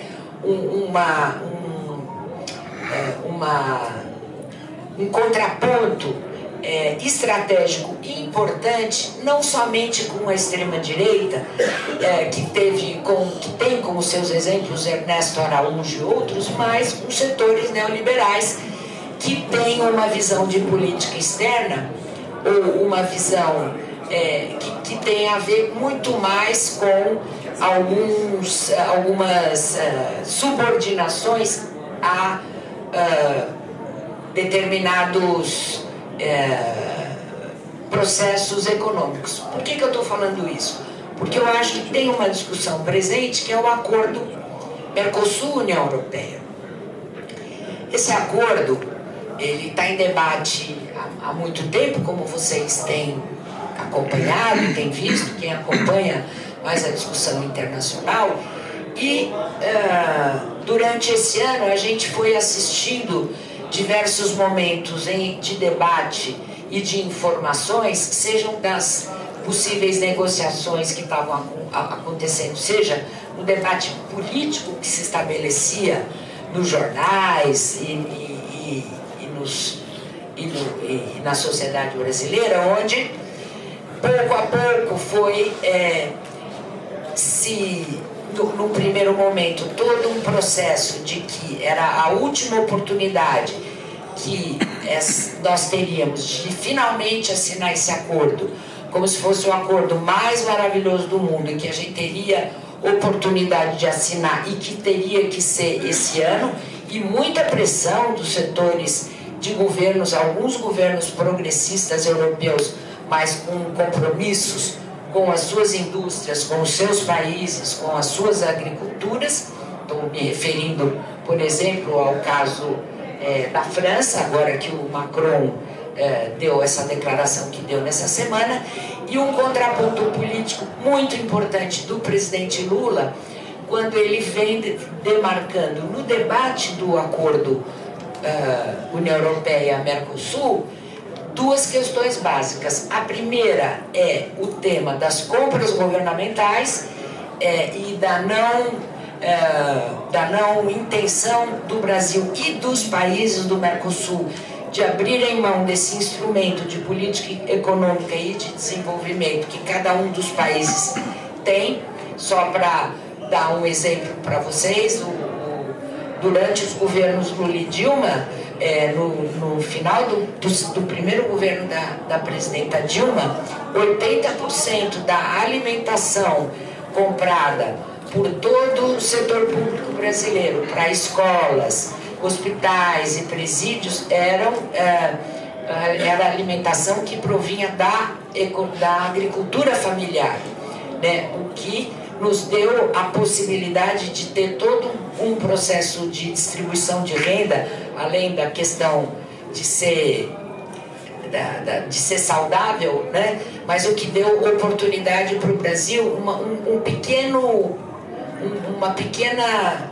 um contraponto estratégico e importante, não somente com a extrema-direita, que tem como seus exemplos Ernesto Araújo e outros, mas com setores neoliberais que têm uma visão de política externa, ou uma visão que tem a ver muito mais com algumas subordinações a determinados processos econômicos. Por que eu estou falando isso? Porque eu acho que tem uma discussão presente que é o acordo Mercosul-União Europeia. Esse acordo ele está em debate há muito tempo, como vocês têm acompanhado e têm visto, quem acompanha mais a discussão internacional. E durante esse ano a gente foi assistindo diversos momentos de debate e de informações, sejam das possíveis negociações que estavam acontecendo, seja no debate político que se estabelecia nos jornais e na sociedade brasileira, onde pouco a pouco foi no primeiro momento, todo um processo de que era a última oportunidade que nós teríamos de finalmente assinar esse acordo, como se fosse o acordo mais maravilhoso do mundo, e que a gente teria oportunidade de assinar e que teria que ser esse ano, e muita pressão dos setores de governos, alguns governos progressistas europeus, mas com compromissos com as suas indústrias, com os seus países, com as suas agriculturas. Estou me referindo, por exemplo, ao caso da França, agora que o Macron deu essa declaração que deu nessa semana, e um contraponto político muito importante do presidente Lula, quando ele vem demarcando no debate do acordo União Europeia-Mercosul, duas questões básicas. A primeira é o tema das compras governamentais e da não intenção do Brasil e dos países do Mercosul de abrirem mão desse instrumento de política econômica e de desenvolvimento que cada um dos países tem. Só para dar um exemplo para vocês, durante os governos Lula e Dilma, no final do primeiro governo da presidenta Dilma, 80% da alimentação comprada por todo o setor público brasileiro, para escolas, hospitais e presídios, era alimentação que provinha da agricultura familiar, né? O que nos deu a possibilidade de ter todo um processo de distribuição de renda, além da questão de ser saudável, né? Mas o que deu oportunidade para o Brasil, uma pequena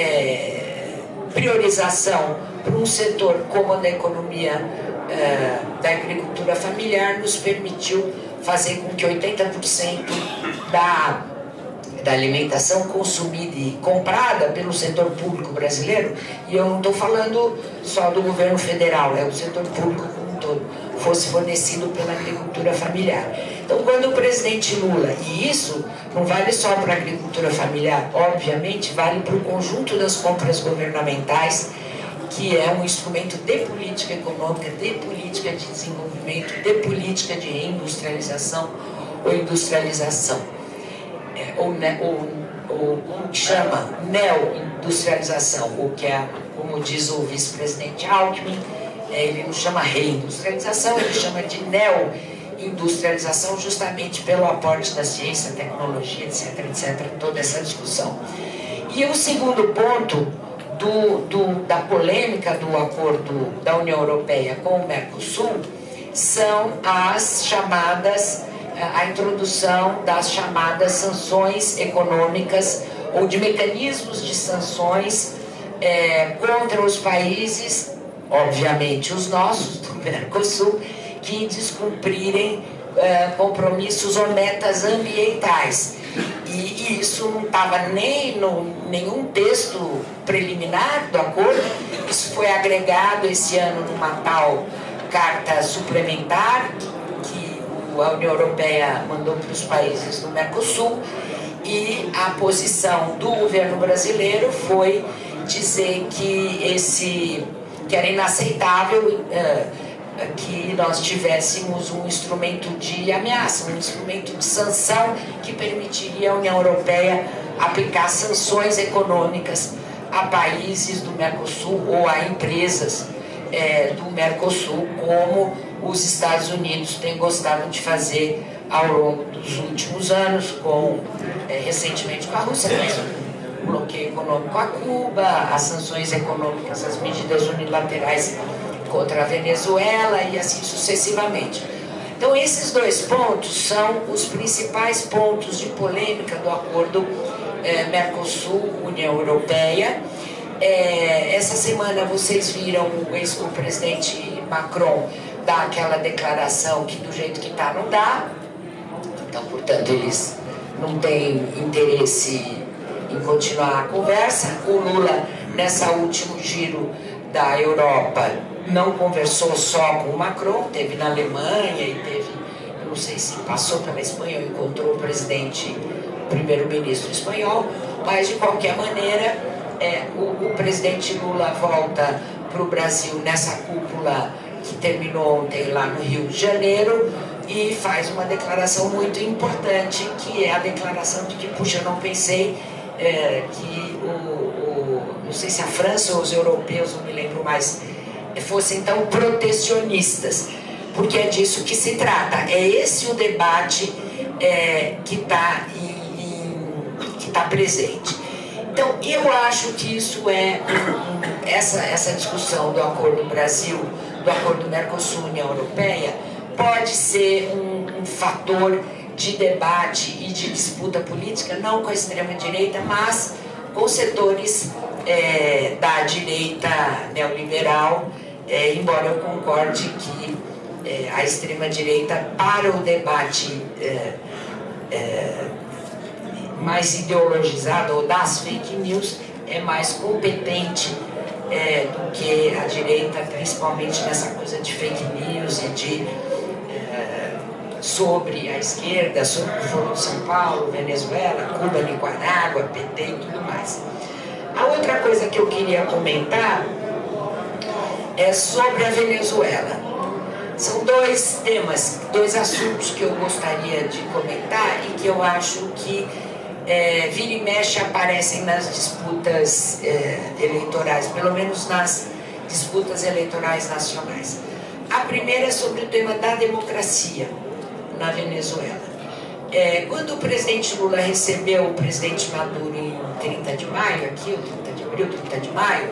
priorização para um setor como a da economia da agricultura familiar, nos permitiu fazer com que 80% da alimentação consumida e comprada pelo setor público brasileiro, e eu não estou falando só do governo federal, o setor público como um todo, fosse fornecido pela agricultura familiar. Então, quando o presidente Lula, e isso não vale só para a agricultura familiar, obviamente vale para o conjunto das compras governamentais, que é um instrumento de política econômica, de política de desenvolvimento, de política de reindustrialização ou industrialização. Ou chama neoindustrialização, o que é, como diz o vice-presidente Alckmin, ele não chama reindustrialização, ele chama de neoindustrialização, justamente pelo aporte da ciência, tecnologia, etc., toda essa discussão. E o segundo ponto da polêmica do acordo da União Europeia com o Mercosul são a introdução das chamadas sanções econômicas ou de mecanismos de sanções contra os países, obviamente os nossos, do Mercosul, que descumprirem compromissos ou metas ambientais. E isso não estava nem nenhum texto preliminar do acordo, isso foi agregado esse ano numa tal carta suplementar que a União Europeia mandou para os países do Mercosul, e a posição do governo brasileiro foi dizer que era inaceitável que nós tivéssemos um instrumento de ameaça, um instrumento de sanção que permitiria à União Europeia aplicar sanções econômicas a países do Mercosul ou a empresas do Mercosul, como os Estados Unidos têm gostado de fazer ao longo dos últimos anos, recentemente com a Rússia, o bloqueio econômico a Cuba, as sanções econômicas, as medidas unilaterais contra a Venezuela e assim sucessivamente. Então, esses dois pontos são os principais pontos de polêmica do acordo Mercosul-União Europeia. Essa semana vocês viram o presidente Macron dar aquela declaração que do jeito que está não dá. Então, portanto, eles não têm interesse em continuar a conversa. O Lula, nessa último giro da Europa, não conversou só com o Macron, teve na Alemanha e teve, não sei se passou pela Espanha ou encontrou o primeiro-ministro espanhol, mas de qualquer maneira o presidente Lula volta para o Brasil nessa cúpula que terminou ontem lá no Rio de Janeiro e faz uma declaração muito importante, que é a declaração de que, puxa, eu não pensei que não sei se a França ou os europeus, não me lembro mais, fossem tão protecionistas, porque é disso que se trata. É esse o debate que está presente. Então, eu acho que isso essa discussão do Acordo Brasil do acordo Mercosul-União Europeia pode ser um fator de debate e de disputa política, não com a extrema-direita, mas com setores da direita neoliberal, embora eu concorde que a extrema-direita, para o debate mais ideologizado, ou das fake news, é mais competente do que a direita, principalmente nessa coisa de fake news e sobre a esquerda, sobre o Foro de São Paulo, Venezuela, Cuba, Nicarágua, PT e tudo mais. A outra coisa que eu queria comentar é sobre a Venezuela. São dois temas, dois assuntos que eu gostaria de comentar e que eu acho que vira e mexe aparecem nas disputas eleitorais, pelo menos nas disputas eleitorais nacionais. A primeira é sobre o tema da democracia na Venezuela. Quando o presidente Lula recebeu o presidente Maduro em 30 de maio, aqui, 30 de abril, 30 de maio,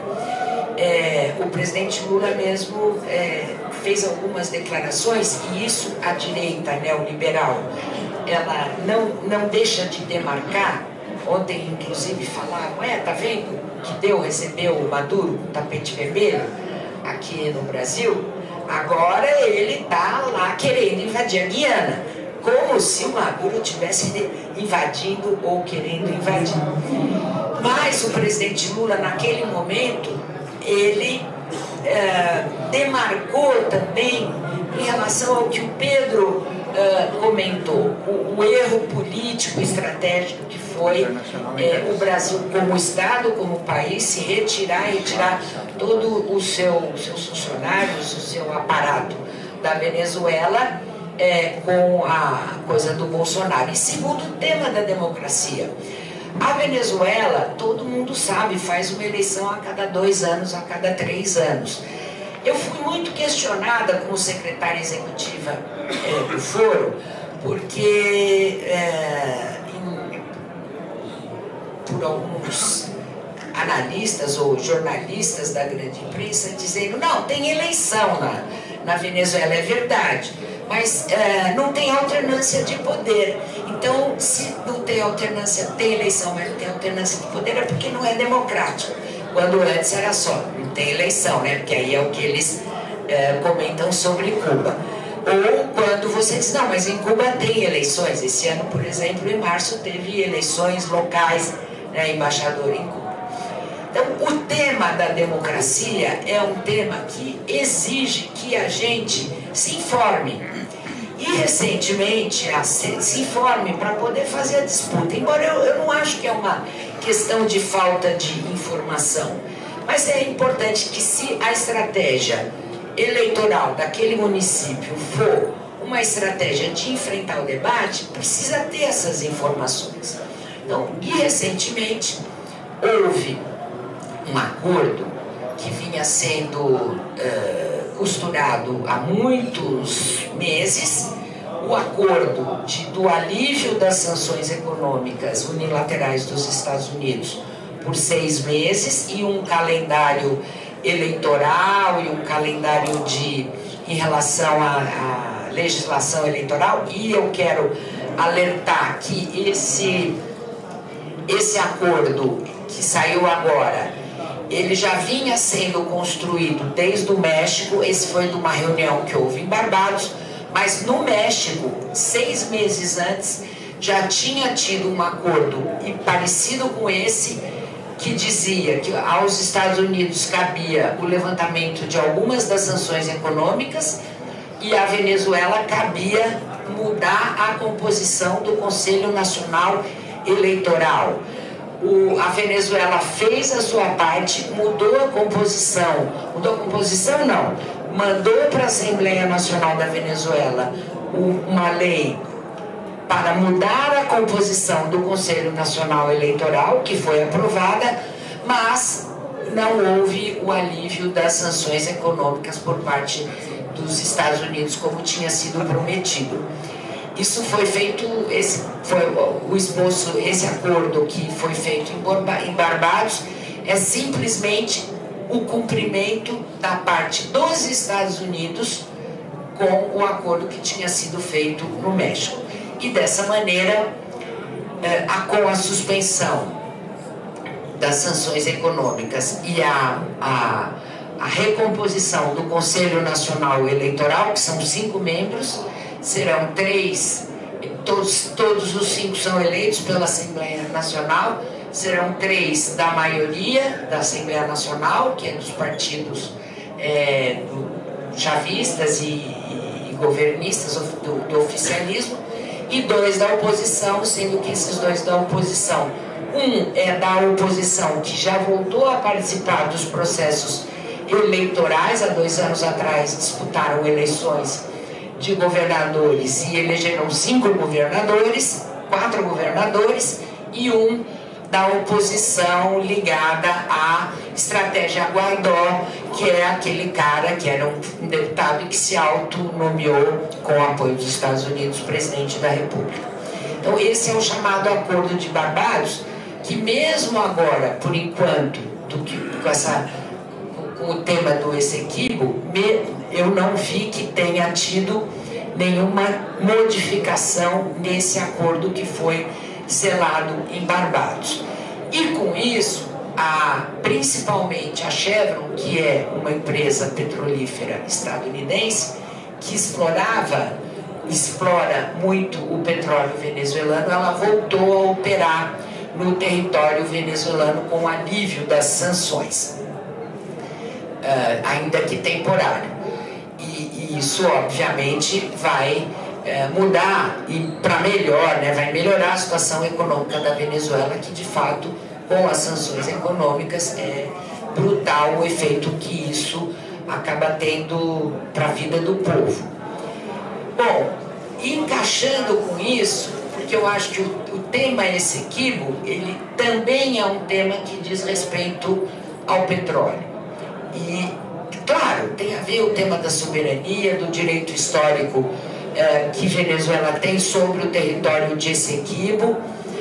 o presidente Lula mesmo fez algumas declarações, e isso a direita neoliberal, ela não deixa de demarcar. Ontem, inclusive, falaram, tá vendo que recebeu o Maduro com tapete vermelho aqui no Brasil? Agora ele está lá querendo invadir a Guiana, como se o Maduro estivesse invadindo ou querendo invadir. Mas o presidente Lula, naquele momento, ele demarcou também em relação ao que o Pedro comentou, o erro político estratégico que foi o Brasil como Estado, como país, se retirar todos os seus funcionários, o seu aparato da Venezuela com a coisa do Bolsonaro. E segundo, o tema da democracia. A Venezuela, todo mundo sabe, faz uma eleição a cada 2 anos, a cada 3 anos. Eu fui muito questionada como secretária executiva do Foro, porque por alguns analistas ou jornalistas da grande imprensa dizendo, não, tem eleição na Venezuela, é verdade, mas não tem alternância de poder. Então, se não tem alternância, tem eleição, mas não tem alternância de poder, é porque não é democrático. Quando antes era só, não tem eleição, né? Porque aí é o que eles comentam sobre Cuba. Ou quando você diz, não, mas em Cuba tem eleições. Esse ano, por exemplo, em março, teve eleições locais, embaixador em Cuba. Então, o tema da democracia é um tema que exige que a gente se informe. E, recentemente, se informe para poder fazer a disputa. Embora eu não acho que é uma questão de falta de informação. Mas é importante que, se a estratégia eleitoral daquele município for uma estratégia de enfrentar o debate, precisa ter essas informações. Então, e recentemente, houve um acordo que vinha sendo costurado há muitos meses, o acordo do alívio das sanções econômicas unilaterais dos Estados Unidos por 6 meses e um calendário eleitoral e um calendário em relação à legislação eleitoral. E eu quero alertar que esse acordo que saiu agora, ele já vinha sendo construído desde o México. Esse foi de uma reunião que houve em Barbados, mas no México, 6 meses antes, já tinha tido um acordo parecido com esse, que dizia que aos Estados Unidos cabia o levantamento de algumas das sanções econômicas e a Venezuela cabia mudar a composição do Conselho Nacional Eleitoral. A Venezuela fez a sua parte, mudou a composição não, mandou para a Assembleia Nacional da Venezuela uma lei para mudar a composição do Conselho Nacional Eleitoral, que foi aprovada, mas não houve o alívio das sanções econômicas por parte dos Estados Unidos, como tinha sido prometido. Isso foi feito, esse acordo que foi feito em Barbados é simplesmente o cumprimento da parte dos Estados Unidos com o acordo que tinha sido feito no México. E dessa maneira, com a suspensão das sanções econômicas e a recomposição do Conselho Nacional Eleitoral, que são 5 membros, serão 3, todos os 5 são eleitos pela Assembleia Nacional, serão 3 da maioria da Assembleia Nacional, que é dos partidos chavistas e governistas do oficialismo, e 2 da oposição, sendo que esses 2 da oposição, um é da oposição que já voltou a participar dos processos eleitorais. Há 2 anos atrás disputaram eleições de governadores e elegeram 5 governadores, 4 governadores, e um da oposição ligada à estratégia Guaidó, que é aquele cara que era um deputado e que se autonomeou com o apoio dos Estados Unidos, presidente da República. Então esse é o chamado Acordo de Barbados, que mesmo agora, por enquanto, com o tema do Essequibo, eu não vi que tenha tido nenhuma modificação nesse acordo que foi selado em Barbados. E com isso, principalmente a Chevron, que é uma empresa petrolífera estadunidense, que explora muito o petróleo venezuelano, ela voltou a operar no território venezuelano com o alívio das sanções, ainda que temporário. E isso, obviamente, vai mudar e para melhor, né, vai melhorar a situação econômica da Venezuela, que de fato, com as sanções econômicas, é brutal o efeito que isso acaba tendo para a vida do povo. Bom, encaixando com isso, porque eu acho que o tema Essequibo, ele também é um tema que diz respeito ao petróleo. E, claro, tem a ver o tema da soberania, do direito histórico que Venezuela tem sobre o território de Essequibo.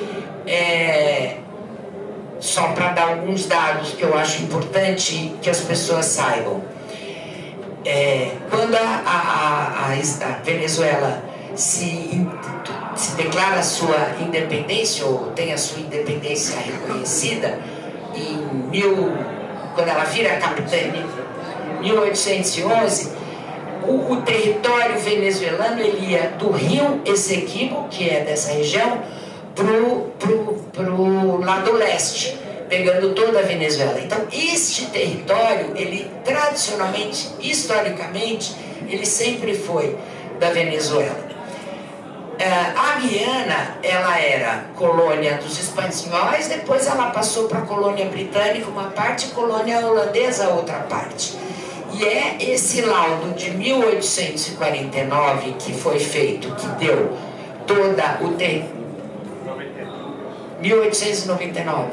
Só para dar alguns dados que eu acho importante que as pessoas saibam. Quando a Venezuela se declara a sua independência, ou tem a sua independência reconhecida, quando ela vira capitã em 1811, o território venezuelano ele ia do rio Essequibo, que é dessa região, pro lado leste, pegando toda a Venezuela. Então, este território, ele tradicionalmente, historicamente, ele sempre foi da Venezuela. A Guiana, ela era colônia dos espanhóis, depois ela passou para a colônia britânica uma parte, colônia holandesa outra parte. E é esse laudo de 1849 que foi feito, que deu toda o território. 1899.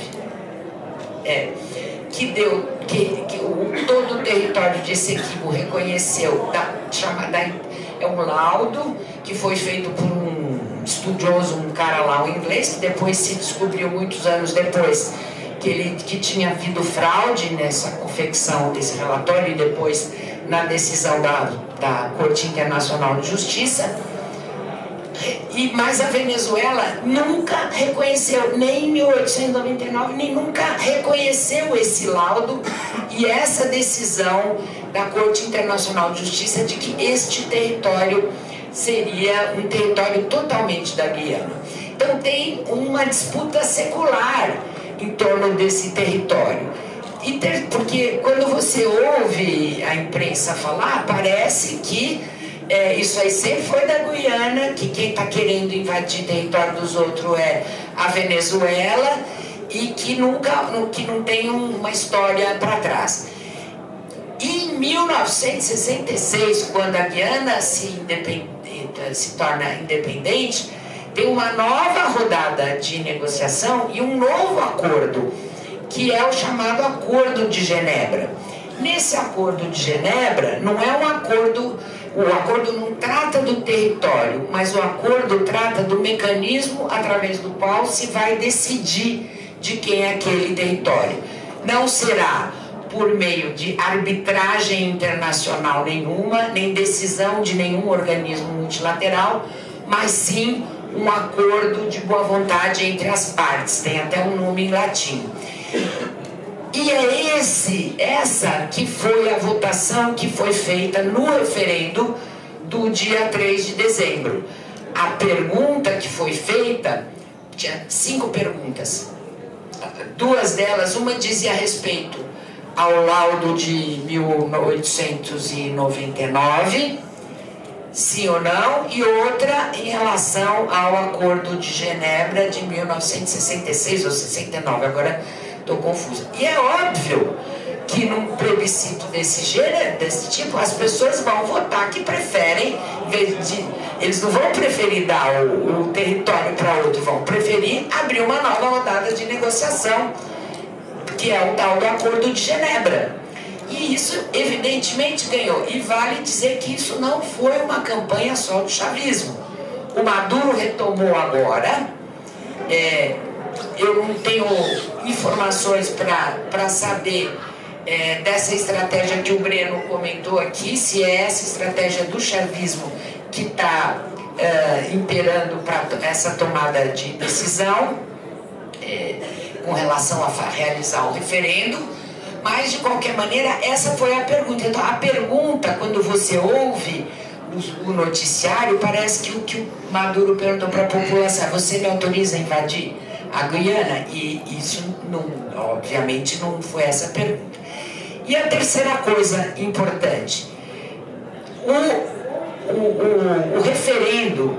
Que deu todo o território de Essequibo reconheceu, é um laudo que foi feito por um estudioso, um cara lá, um inglês, que depois se descobriu muitos anos depois que tinha havido fraude nessa confecção desse relatório e depois na decisão da Corte Internacional de Justiça. Mas a Venezuela nunca reconheceu, nem em 1899, nem nunca reconheceu esse laudo e essa decisão da Corte Internacional de Justiça de que este território seria um território totalmente da Guiana. Então tem uma disputa secular em torno desse território. Porque quando você ouve a imprensa falar, parece que isso aí sempre foi da Guiana, que quem está querendo invadir território dos outros é a Venezuela e que não tem uma história para trás. E em 1966, quando a Guiana se torna independente, tem uma nova rodada de negociação e um novo acordo, que é o chamado Acordo de Genebra. Nesse Acordo de Genebra, não é um acordo, o acordo não trata do território, mas o acordo trata do mecanismo através do qual se vai decidir de quem é aquele território. Não será por meio de arbitragem internacional nenhuma, nem decisão de nenhum organismo multilateral, mas sim um acordo de boa vontade entre as partes, tem até um nome em latim. E é essa que foi a votação que foi feita no referendo do dia 3 de dezembro. A pergunta que foi feita, tinha 5 perguntas. 2 delas, uma dizia respeito ao laudo de 1899, sim ou não, e outra em relação ao Acordo de Genebra de 1966 ou 69, agora estou confusa. E é óbvio que num plebiscito desse gênero, desse tipo, as pessoas vão votar que preferem, eles não vão preferir dar o território para outro, vão preferir abrir uma nova rodada de negociação, que é o tal do Acordo de Genebra. E isso, evidentemente, ganhou. E vale dizer que isso não foi uma campanha só do chavismo. O Maduro retomou agora. Eu não tenho informações para saber dessa estratégia que o Breno comentou aqui, se é essa estratégia do chavismo que está imperando para essa tomada de decisão com relação a realizar o referendo. Mas, de qualquer maneira, essa foi a pergunta. Então, a pergunta, quando você ouve o noticiário, parece que o que o Maduro perguntou para a população: você me autoriza a invadir a Guiana? E isso, não, obviamente, não foi essa pergunta. E a terceira coisa importante: o referendo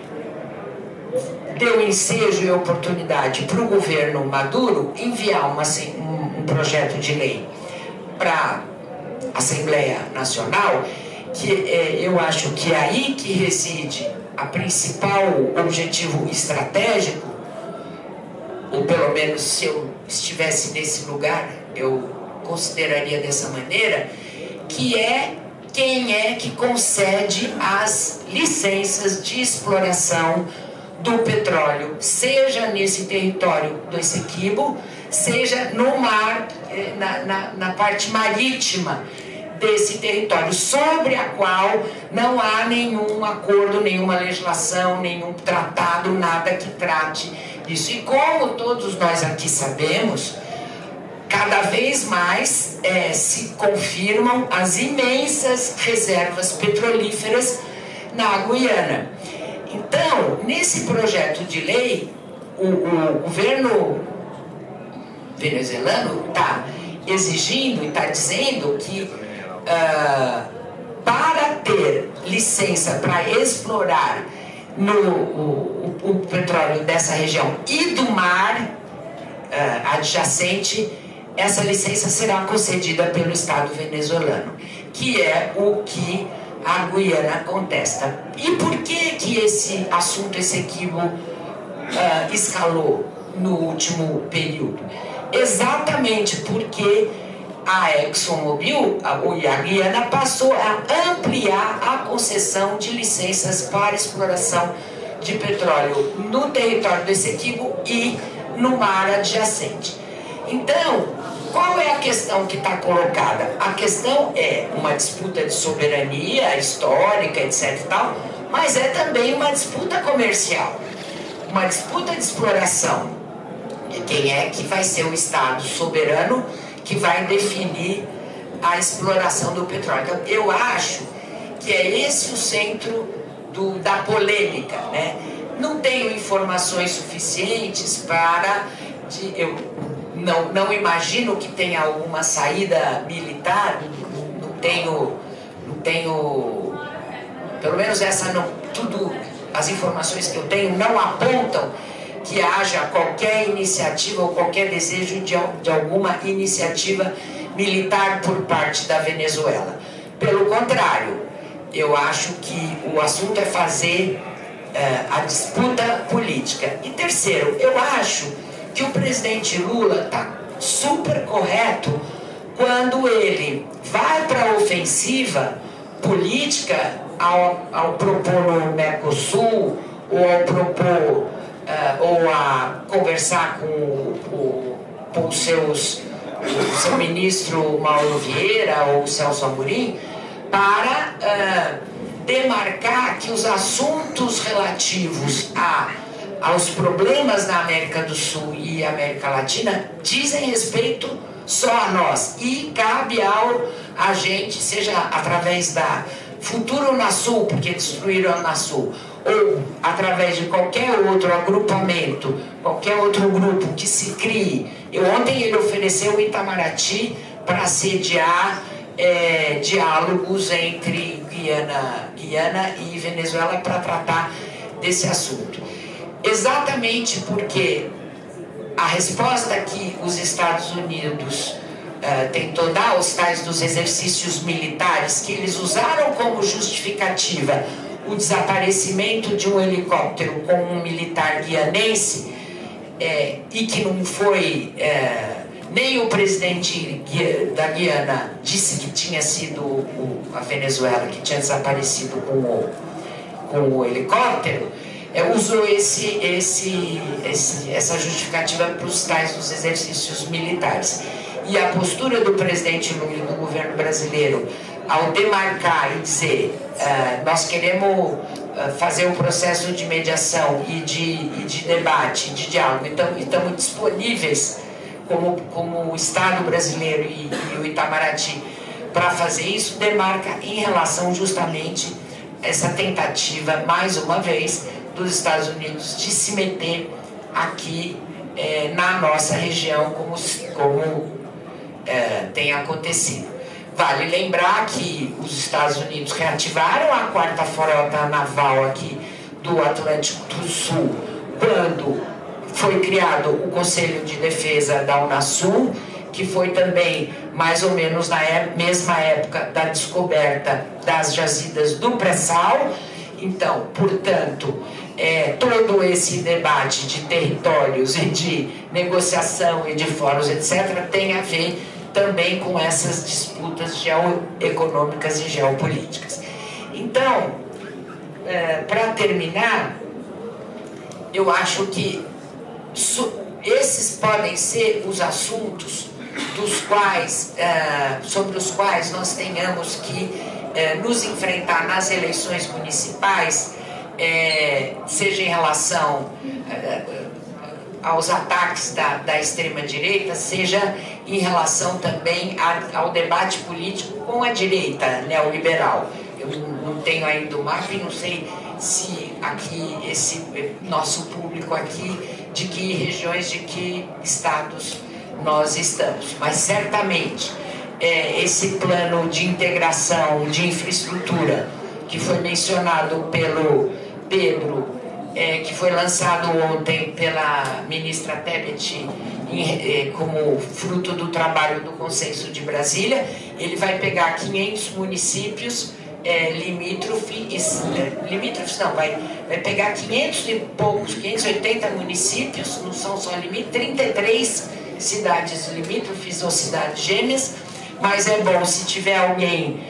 deu ensejo e oportunidade para o governo Maduro enviar um projeto de lei para a Assembleia Nacional, que eu acho que é aí que reside a principal objetivo estratégico, ou pelo menos se eu estivesse nesse lugar, eu consideraria dessa maneira, que é quem é que concede as licenças de exploração do petróleo, seja nesse território do Essequibo, seja no mar, na parte marítima desse território, sobre a qual não há nenhum acordo, nenhuma legislação, nenhum tratado, nada que trate disso. E como todos nós aqui sabemos, cada vez mais se confirmam as imensas reservas petrolíferas na Guiana. Então, nesse projeto de lei, o governo venezuelano está exigindo e está dizendo que para ter licença para explorar o petróleo dessa região e do mar adjacente, essa licença será concedida pelo Estado venezuelano, que é o que a Guiana contesta. E por que esse assunto, esse equívoco, escalou no último período? Exatamente porque a ExxonMobil, a Guiana, passou a ampliar a concessão de licenças para exploração de petróleo no território do Essequibo e no mar adjacente. Então, qual é a questão que está colocada? A questão é uma disputa de soberania histórica, etc. e tal, mas é também uma disputa comercial, uma disputa de exploração. E quem é que vai ser o Estado soberano que vai definir a exploração do petróleo? Então, eu acho que é esse o centro da polêmica, né? Não tenho informações suficientes para... eu não imagino que tenha alguma saída militar, não tenho, pelo menos essa não, as informações que eu tenho não apontam que haja qualquer iniciativa ou qualquer desejo de alguma iniciativa militar por parte da Venezuela. Pelo contrário, eu acho que o assunto é fazer a disputa política. E terceiro, eu acho que o presidente Lula está super correto quando ele vai para a ofensiva política ao propor no Mercosul ou ao propor ou a conversar com os seus o seu ministro Mauro Vieira ou Celso Amorim para demarcar que os assuntos relativos aos problemas na América do Sul e América Latina dizem respeito só a nós e cabe a gente, seja através da futura Unasul, porque destruíram a Unasul, ou através de qualquer outro agrupamento, qualquer outro grupo que se crie. Ontem ele ofereceu o Itamaraty para sediar diálogos entre Guiana e Venezuela para tratar desse assunto. Exatamente porque a resposta que os Estados Unidos tentou dar aos tais dos exercícios militares, que eles usaram como justificativa o desaparecimento de um helicóptero com um militar guianense, e que não foi... nem o presidente da Guiana disse que tinha sido a Venezuela que tinha desaparecido com o helicóptero, usou essa justificativa para os tais dos exercícios militares. E a postura do presidente Lula e do governo brasileiro, ao demarcar e dizer nós queremos fazer um processo de mediação e de debate, de diálogo, então estamos disponíveis como o Estado brasileiro e o Itamaraty para fazer isso, demarca em relação justamente essa tentativa, mais uma vez, dos Estados Unidos de se meter aqui na nossa região, como tem acontecido. Vale lembrar que os Estados Unidos reativaram a 4ª Frota Naval aqui do Atlântico do Sul, quando foi criado o Conselho de Defesa da Unasul, que foi também mais ou menos na mesma época da descoberta das jazidas do pré-sal. Então, portanto, todo esse debate de territórios e de negociação e de fóruns, etc., tem a ver também com essas disputas geoeconômicas e geopolíticas. Então, para terminar, eu acho que esses podem ser os assuntos sobre os quais nós tenhamos que nos enfrentar nas eleições municipais, seja em relação aos ataques da extrema-direita, seja em relação também ao debate político com a direita neoliberal. Eu não tenho ainda o mapa e não sei se aqui, esse nosso público aqui, de que regiões, de que estados nós estamos. Mas certamente esse plano de integração, de infraestrutura, que foi mencionado pelo Pedro, que foi lançado ontem pela ministra Tebet como fruto do trabalho do Consenso de Brasília, ele vai pegar 500 municípios limítrofes não, vai pegar 500 e poucos, 580 municípios, não são só limítrofes, 33 cidades limítrofes ou cidades gêmeas, mas é bom se tiver alguém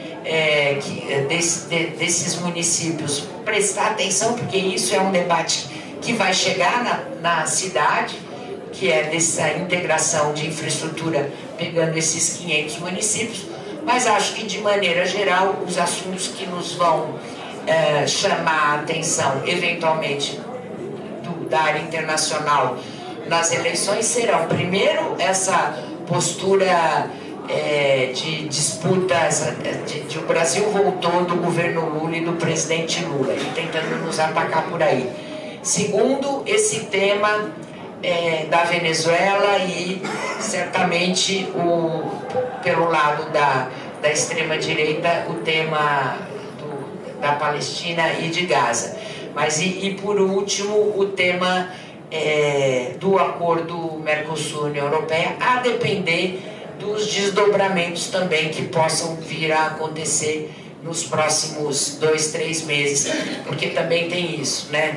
desses municípios prestar atenção, porque isso é um debate que vai chegar na cidade, que é dessa integração de infraestrutura pegando esses 500 municípios, mas acho que de maneira geral os assuntos que nos vão chamar a atenção eventualmente da área internacional nas eleições serão, primeiro, essa postura de disputa, de o Brasil voltou do governo Lula e do presidente Lula, e tentando nos atacar por aí. Segundo, esse tema da Venezuela e certamente pelo lado da extrema-direita o tema da Palestina e de Gaza. Mas e por último o tema do acordo Mercosul-União Europeia, a depender dos desdobramentos também que possam vir a acontecer nos próximos 2, 3 meses, porque também tem isso, né?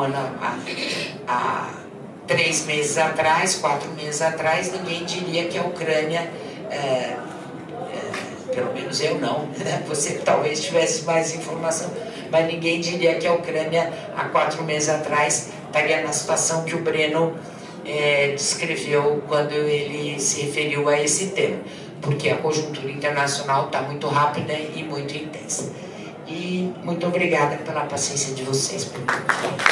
Há 3 meses atrás, 4 meses atrás, ninguém diria que a Ucrânia, pelo menos eu não, né? Você talvez tivesse mais informação, mas ninguém diria que a Ucrânia, há 4 meses atrás, estaria na situação que o Breno descreveu quando ele se referiu a esse tema, porque a conjuntura internacional está muito rápida e muito intensa. E muito obrigada pela paciência de vocês.